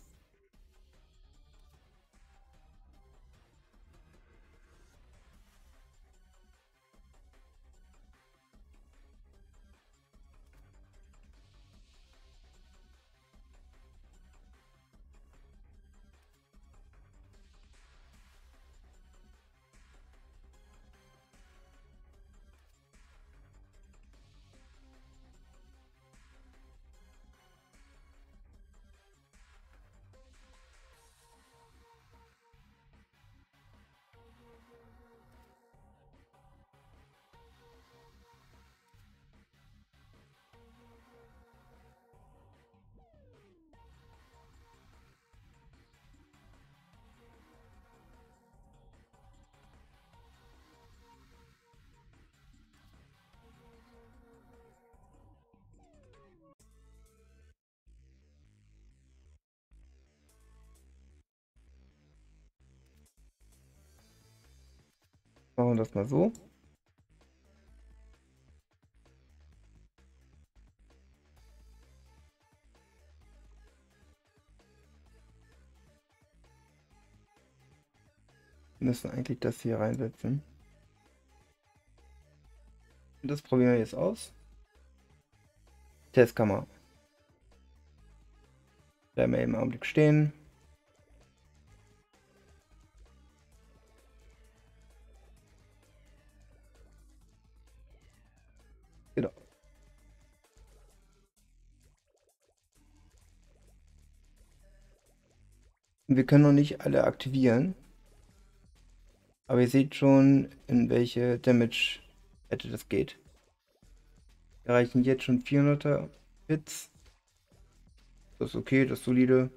machen wir das mal so. Wir müssen eigentlich das hier reinsetzen. Und das probieren wir jetzt aus. Testkammer. Bleiben wir eben einen Augenblick stehen. Genau. Und wir können noch nicht alle aktivieren. Aber ihr seht schon, in welche Damage-Werte das geht. Wir erreichen jetzt schon 400er Hits. Das ist okay, das ist solide.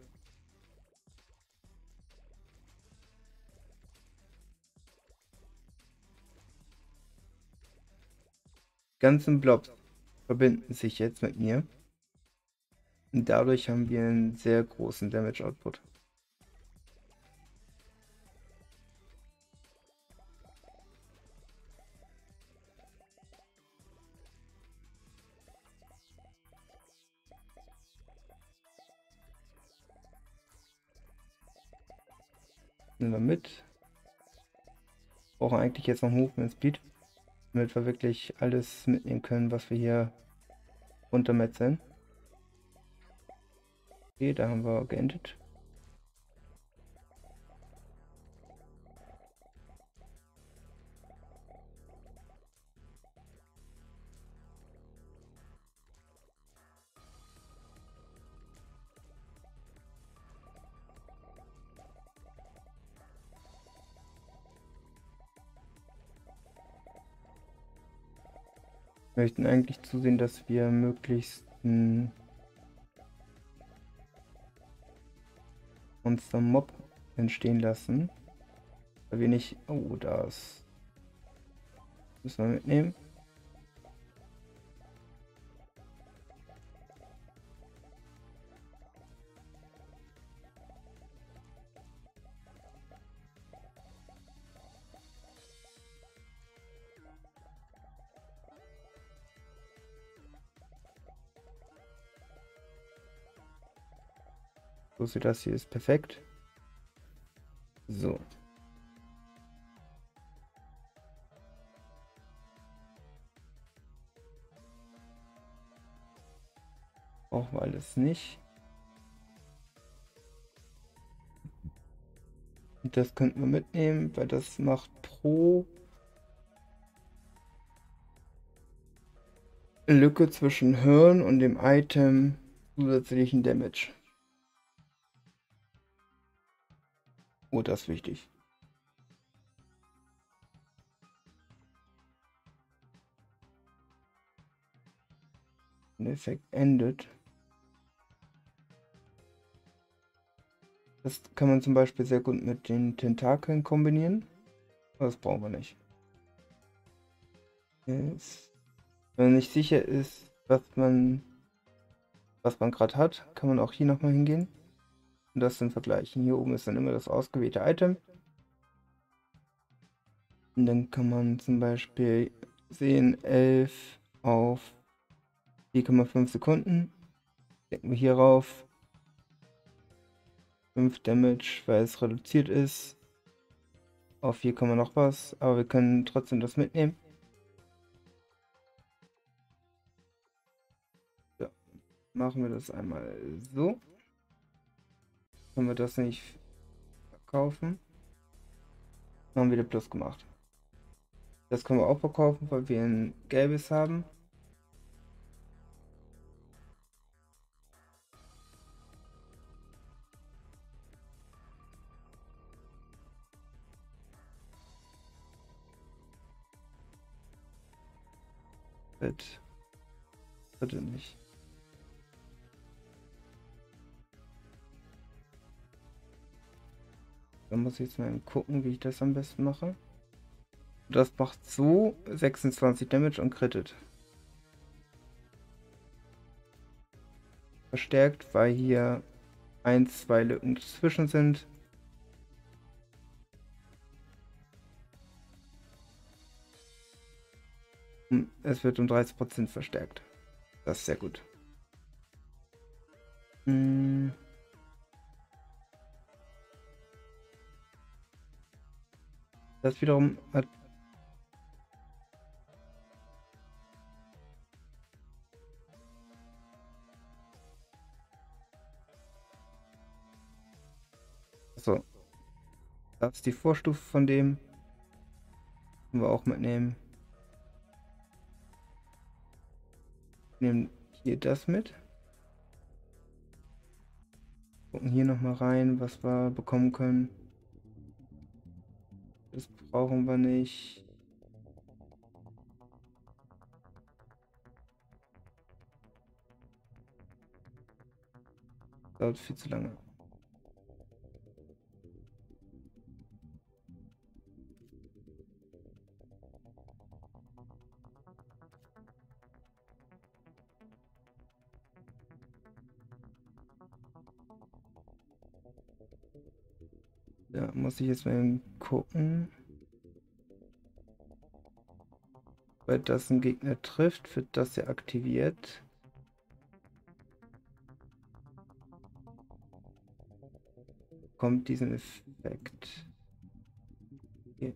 Die ganzen Blobs verbinden sich jetzt mit mir. Und dadurch haben wir einen sehr großen Damage-Output. Nehmen wir mit. Brauchen eigentlich jetzt noch Movement Speed, damit wir wirklich alles mitnehmen können, was wir hier runtermetzeln. Okay, da haben wir geendet. Wir möchten eigentlich zusehen, dass wir möglichst Monster Mob entstehen lassen. Weil wir nicht... Oh, das müssen wir mitnehmen. So sieht das hier, ist perfekt. So. Brauchen wir alles nicht. Und das könnten wir mitnehmen, weil das macht pro Lücke zwischen Hirn und dem Item zusätzlichen Damage. Oh, das ist wichtig. Der Effekt endet. Das kann man zum Beispiel sehr gut mit den Tentakeln kombinieren. Aber das brauchen wir nicht. Jetzt, wenn man nicht sicher ist, was man gerade hat, kann man auch hier nochmal hingehen und das dann vergleichen. Hier oben ist dann immer das ausgewählte Item. Und dann kann man zum Beispiel sehen, 11 auf 4,5 Sekunden. Klicken wir hier rauf. 5 Damage, weil es reduziert ist. Auf 4, noch was. Aber wir können trotzdem das mitnehmen. So. Machen wir das einmal so. Können wir das nicht verkaufen. Haben wir wieder Plus gemacht. Das können wir auch verkaufen, weil wir ein gelbes haben. Bitte nicht. Da muss ich jetzt mal gucken, wie ich das am besten mache. Das macht so 26 Damage und crittet. Verstärkt, weil hier 1, 2 Lücken dazwischen sind. Es wird um 30% verstärkt. Das ist sehr gut. Das wiederum hat... So. Das ist die Vorstufe von dem. Können wir auch mitnehmen. Nehmen hier das mit. Gucken hier nochmal rein, was wir bekommen können. Das brauchen wir nicht. Dauert viel zu lange. Ja, muss ich jetzt mal gucken. Weil das ein Gegner trifft, wird das ja aktiviert. Kommt diesen Effekt. Hier.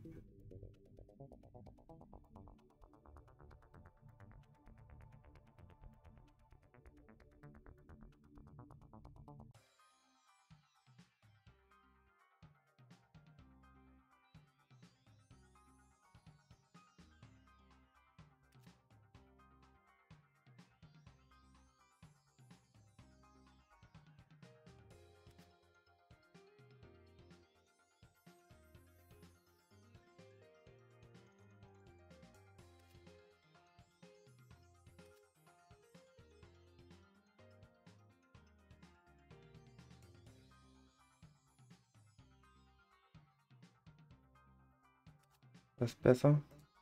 Das ist besser.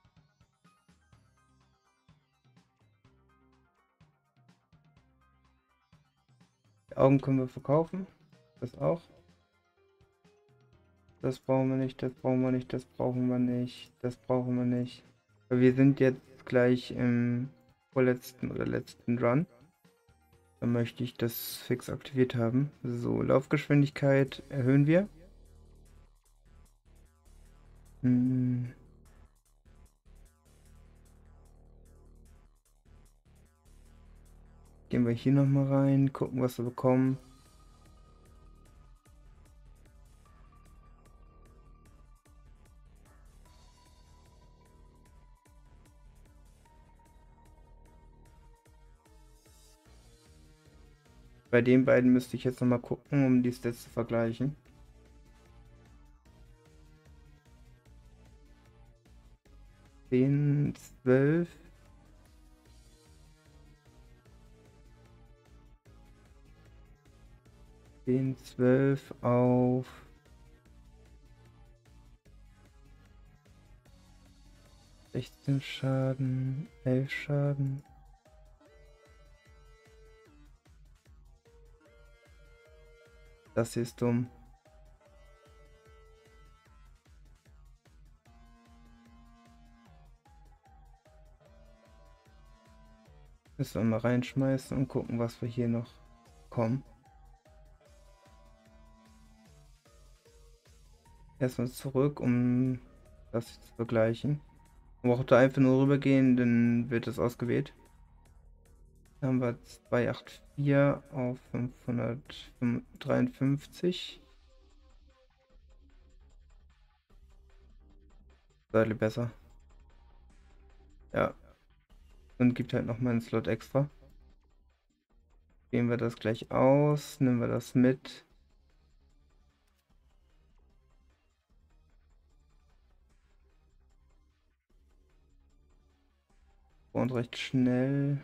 Die Augen können wir verkaufen. Das auch. Das brauchen wir nicht, das brauchen wir nicht, das brauchen wir nicht, das brauchen wir nicht. Weil wir sind jetzt gleich im vorletzten oder letzten Run. Dann möchte ich das fix aktiviert haben. So, Laufgeschwindigkeit erhöhen wir. Hm. Gehen wir hier nochmal rein, gucken, was wir bekommen. Bei den beiden müsste ich jetzt nochmal gucken, um die Stats zu vergleichen. Den 12. Den 12 auf 16 Schaden, 11 Schaden. Das hier ist dumm. Müssen wir mal reinschmeißen und gucken, was wir hier noch bekommen. Erstmal zurück, um das zu vergleichen. Man braucht da einfach nur rübergehen, dann wird es ausgewählt. Dann haben wir 284 auf 553. Deutlich besser. Ja. Und gibt halt noch mal einen Slot extra. Wählen wir das gleich aus, nehmen wir das mit. Und recht schnell.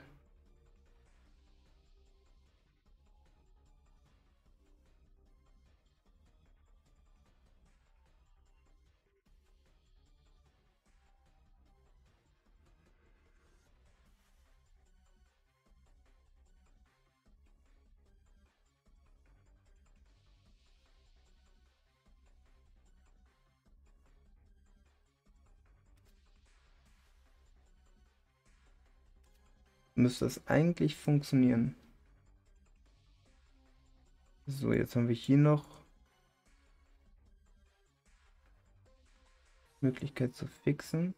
Müsste das eigentlich funktionieren. So, jetzt haben wir hier noch Möglichkeit zu fixen.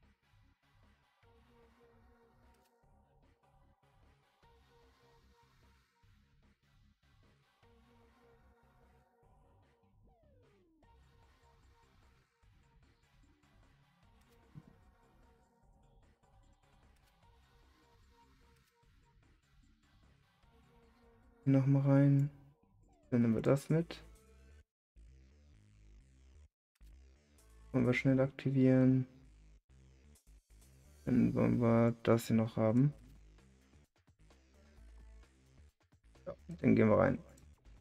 Hier noch mal rein. Dann nehmen wir das mit. Wollen wir schnell aktivieren. Dann wollen wir das hier noch haben. Ja, dann gehen wir rein.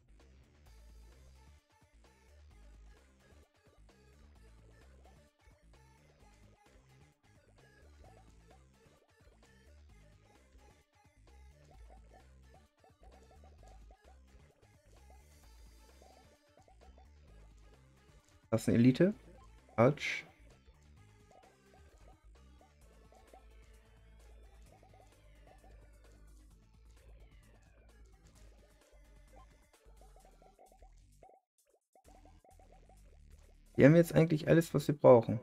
Das ist eine Elite. Arch. Wir haben jetzt eigentlich alles, was wir brauchen.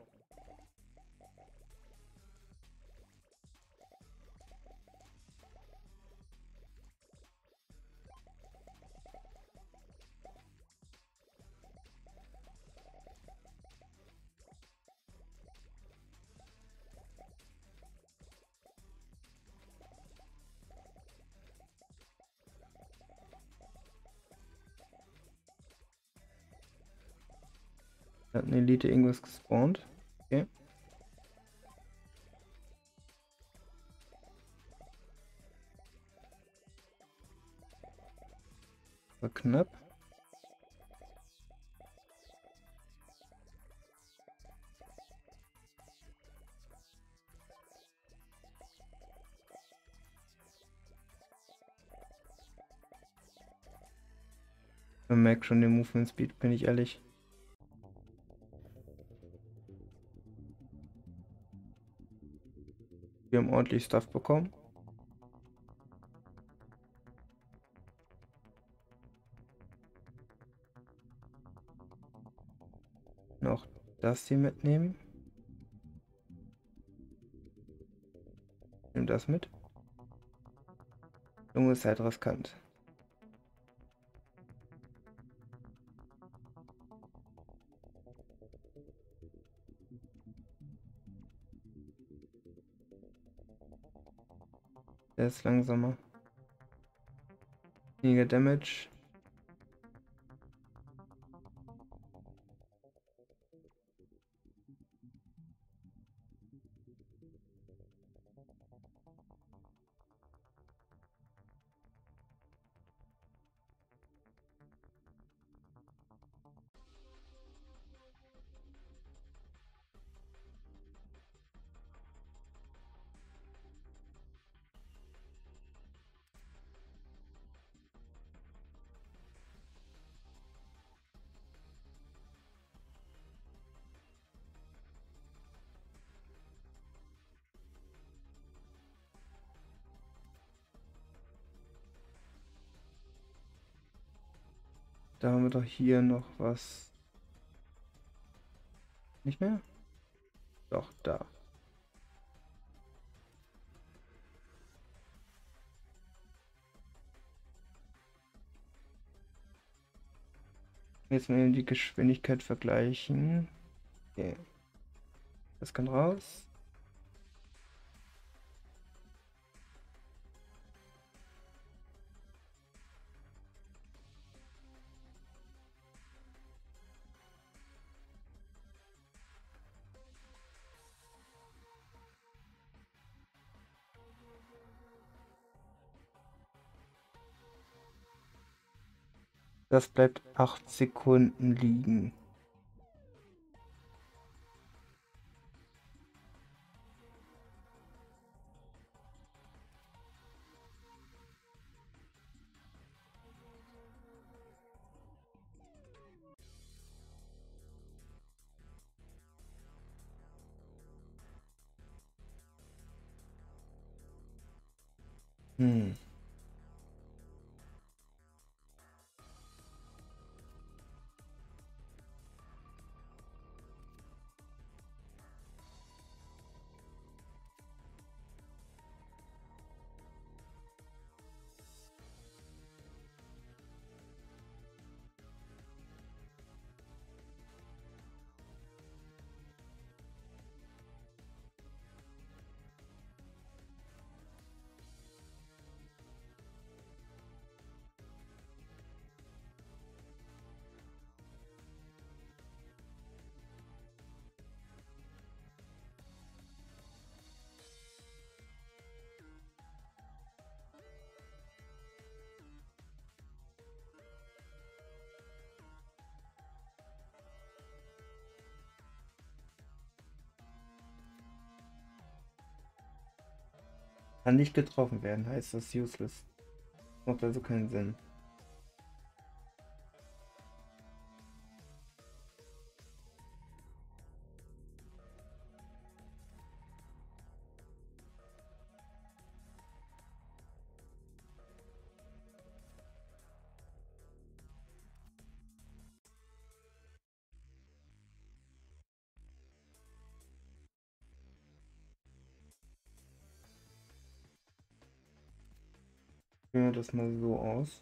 Hat eine Elite irgendwas gespawnt. Okay. War knapp. Man merkt schon den Movement Speed, bin ich ehrlich. Wir haben ordentlich Stuff bekommen. Noch das hier mitnehmen. Nimm das mit. Lunge ist halt riskant. Der ist langsamer. Weniger Damage. Da haben wir doch hier noch was. Nicht mehr? Doch, da. Jetzt mal die Geschwindigkeit vergleichen. Okay. Das kann raus. Das bleibt 8 Sekunden liegen. Hm. Kann nicht getroffen werden, heißt das useless. Macht also keinen Sinn. Führen wir das mal so aus.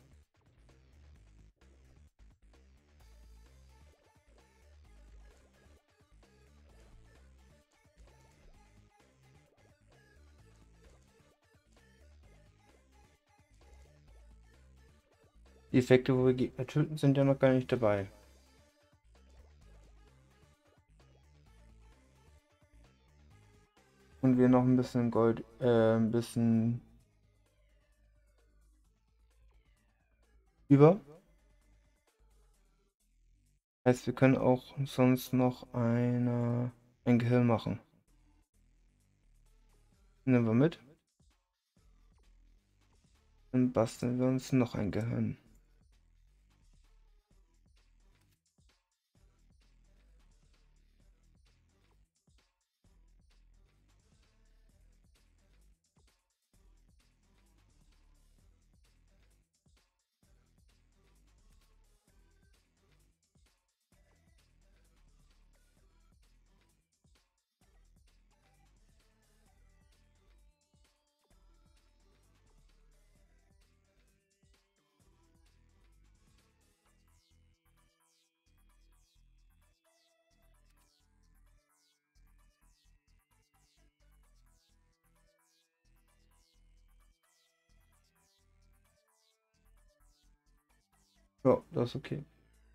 Die Effekte, wo wir Gegner töten, sind ja noch gar nicht dabei. Und wir noch ein bisschen Gold, ein bisschen über. Heißt, wir können auch sonst noch ein Gehirn machen. Nehmen wir mit. Dann basteln wir uns noch ein Gehirn. Ja, das ist okay.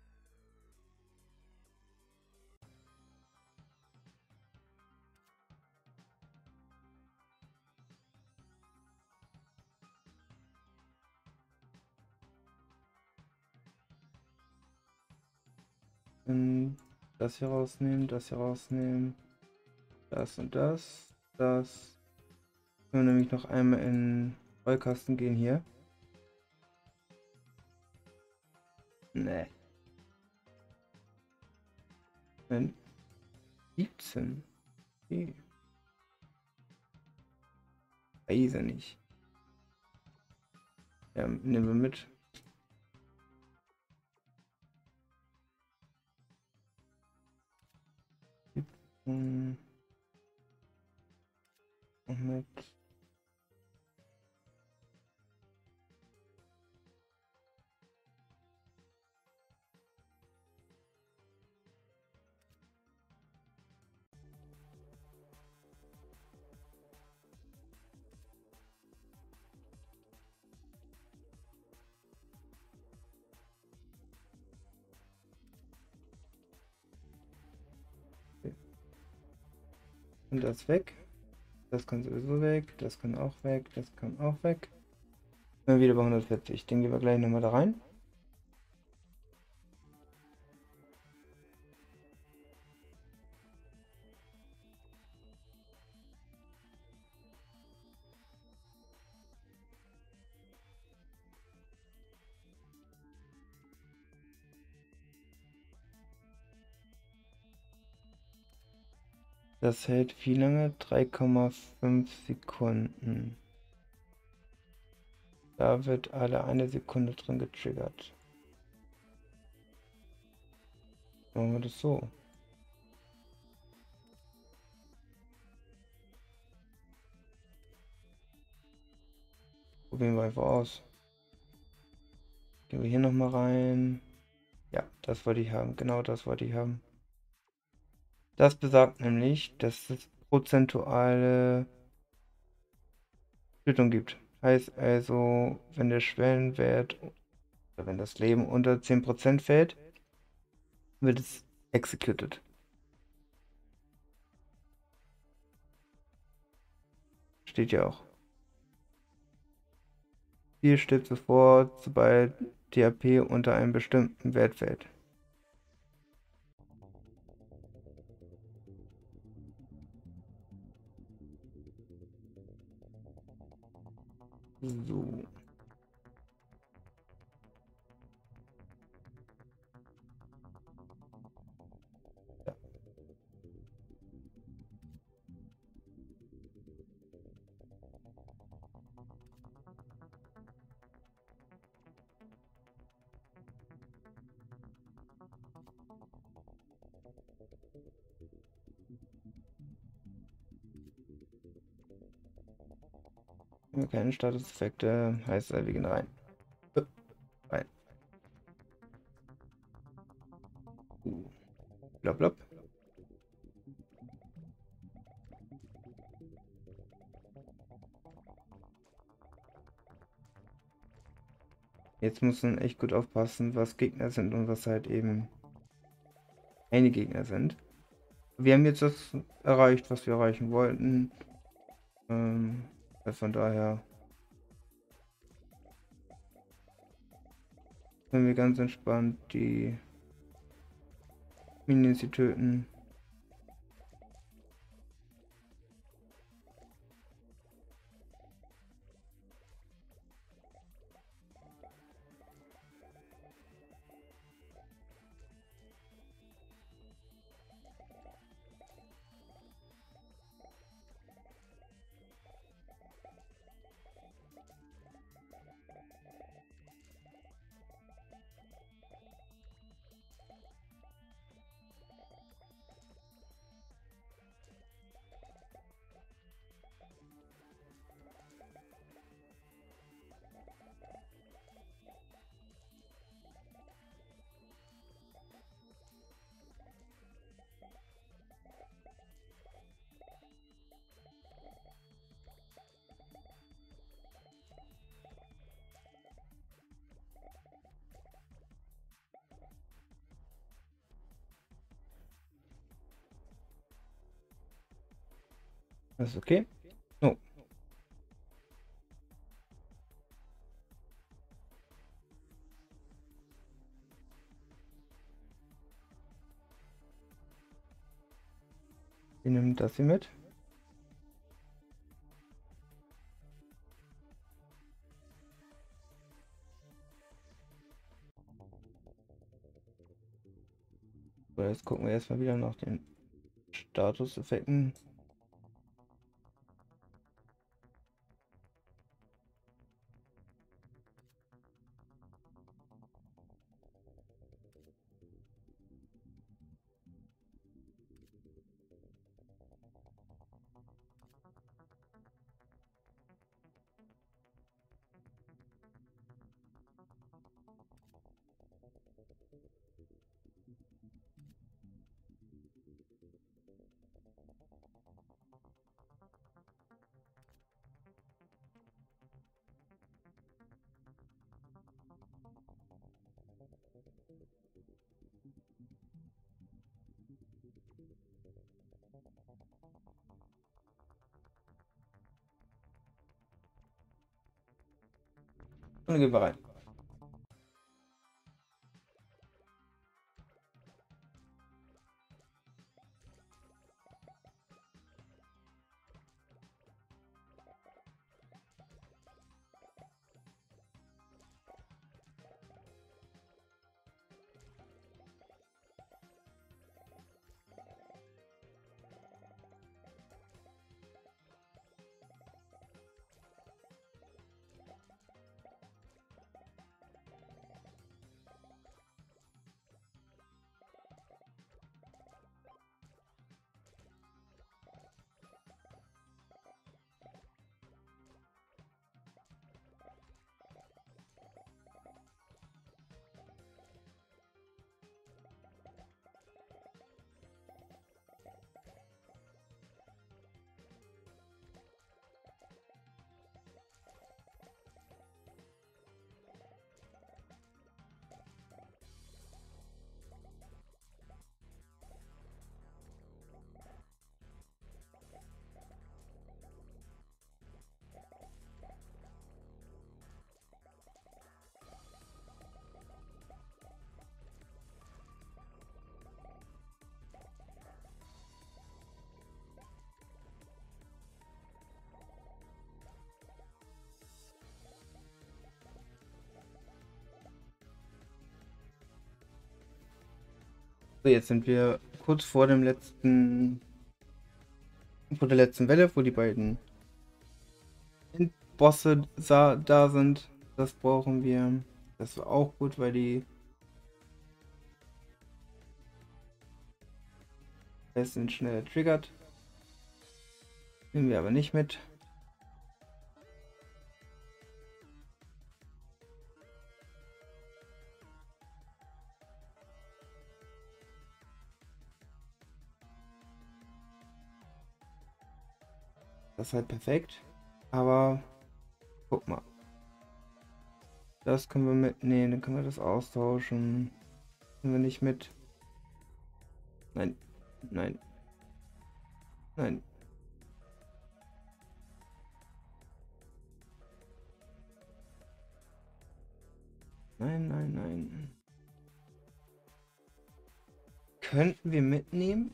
Das hier rausnehmen, das hier rausnehmen. Das und das. Das. Können wir nämlich noch einmal in Rollkasten gehen hier. Ne. 17. Okay. Weiß er nicht. Ja, nehmen wir mit. Mit. Und das weg. Das kann sowieso weg. Das kann auch weg. Das kann auch weg. Dann wieder bei 140. Den gehen wir gleich nochmal da rein. Das hält wie lange? 3,5 Sekunden. Da wird alle eine Sekunde drin getriggert. Machen wir das so. Probieren wir einfach aus. Gehen wir hier nochmal rein. Ja, das wollte ich haben. Genau das wollte ich haben. Das besagt nämlich, dass es prozentuale Splittung gibt. Heißt also, wenn der Schwellenwert oder wenn das Leben unter 10% fällt, wird es executed. Steht ja auch. Spiel stirbt sofort, sobald die AP unter einem bestimmten Wert fällt. So. Ja. Keine Statuseffekte, heißt wir gehen rein. Rein. Blop, blop. Jetzt muss man echt gut aufpassen, was Gegner sind und was halt eben keine Gegner sind. Wir haben jetzt das erreicht, was wir erreichen wollten. Von daher können wir ganz entspannt die Minions hier töten. Das ist okay. Oh. Wir nehmen das hier mit. So, jetzt gucken wir erstmal wieder nach den Statuseffekten. Und dann gehen wir rein. So, jetzt sind wir kurz vor dem vor der letzten Welle, wo die beiden Bosse da sind. Das brauchen wir. Das war auch gut, weil die sind schneller triggert. Nehmen wir aber nicht mit. Das ist halt perfekt. Aber guck mal. Das können wir mitnehmen, dann können wir das austauschen. Können wir nicht mit. Nein. Nein. Nein. Nein, nein, nein. Könnten wir mitnehmen?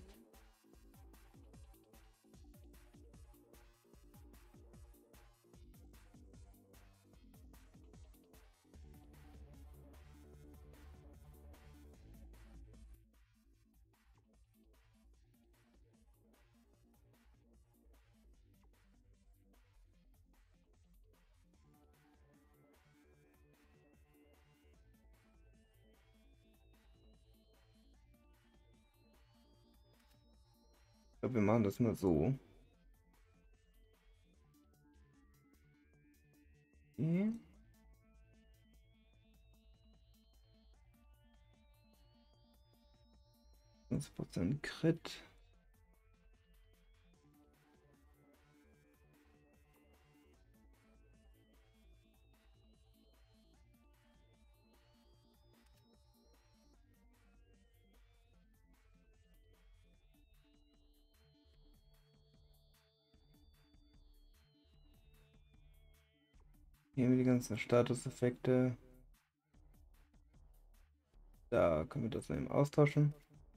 Ich glaube, wir machen das mal so. Okay. 20% Crit. Hier haben wir die ganzen Statuseffekte. Da können wir das eben austauschen.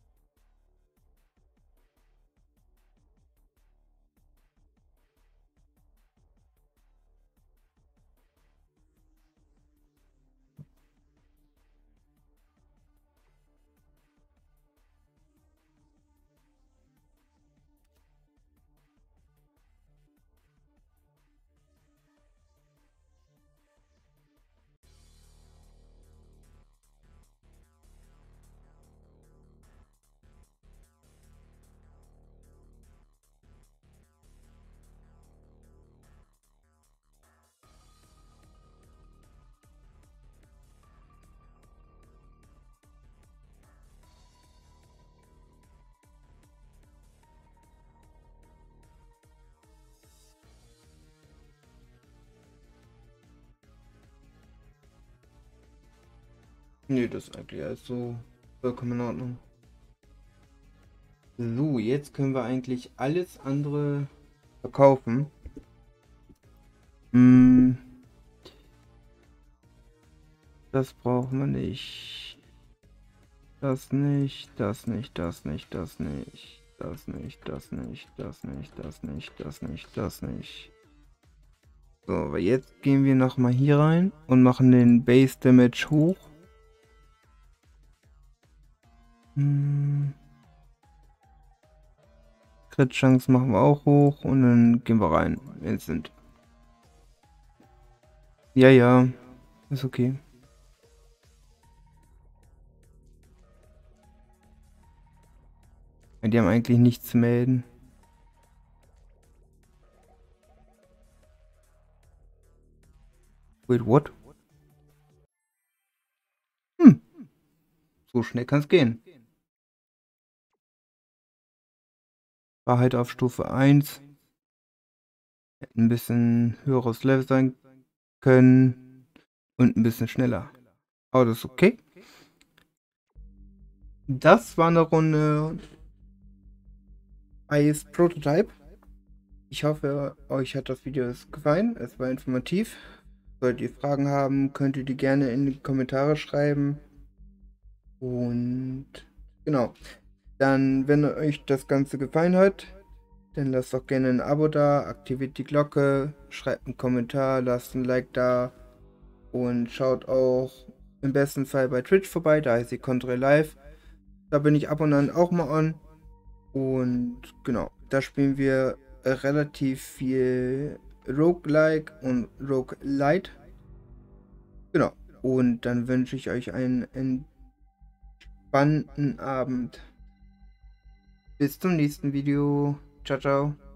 Nee, das ist eigentlich alles so vollkommen in Ordnung. So, jetzt können wir eigentlich alles andere verkaufen. Das brauchen wir nicht. Das nicht, das nicht, das nicht, das nicht. Das nicht, das nicht, das nicht, das nicht, das nicht, das nicht. So, aber jetzt gehen wir nochmal hier rein und machen den Base Damage hoch. Crit Chance machen wir auch hoch und dann gehen wir rein. Instant. Ja, ja, ist okay. Die haben eigentlich nichts zu melden. Wait, what? So schnell kann es gehen. War halt auf Stufe 1. Hätte ein bisschen höheres Level sein können. Und ein bisschen schneller. Aber das ist okay. Das war eine Runde Ice Prototype. Ich hoffe, euch hat das Video gefallen. Es war informativ. Solltet ihr Fragen haben, könnt ihr die gerne in die Kommentare schreiben. Und genau. Dann, wenn euch das Ganze gefallen hat, dann lasst doch gerne ein Abo da, aktiviert die Glocke, schreibt einen Kommentar, lasst ein Like da und schaut auch im besten Fall bei Twitch vorbei, da heißt sie Contre Live. Da bin ich ab und an auch mal on. Und genau, da spielen wir relativ viel Roguelike und Roguelite. Genau. Und dann wünsche ich euch einen entspannten Abend. Bis zum nächsten Video. Ciao, ciao.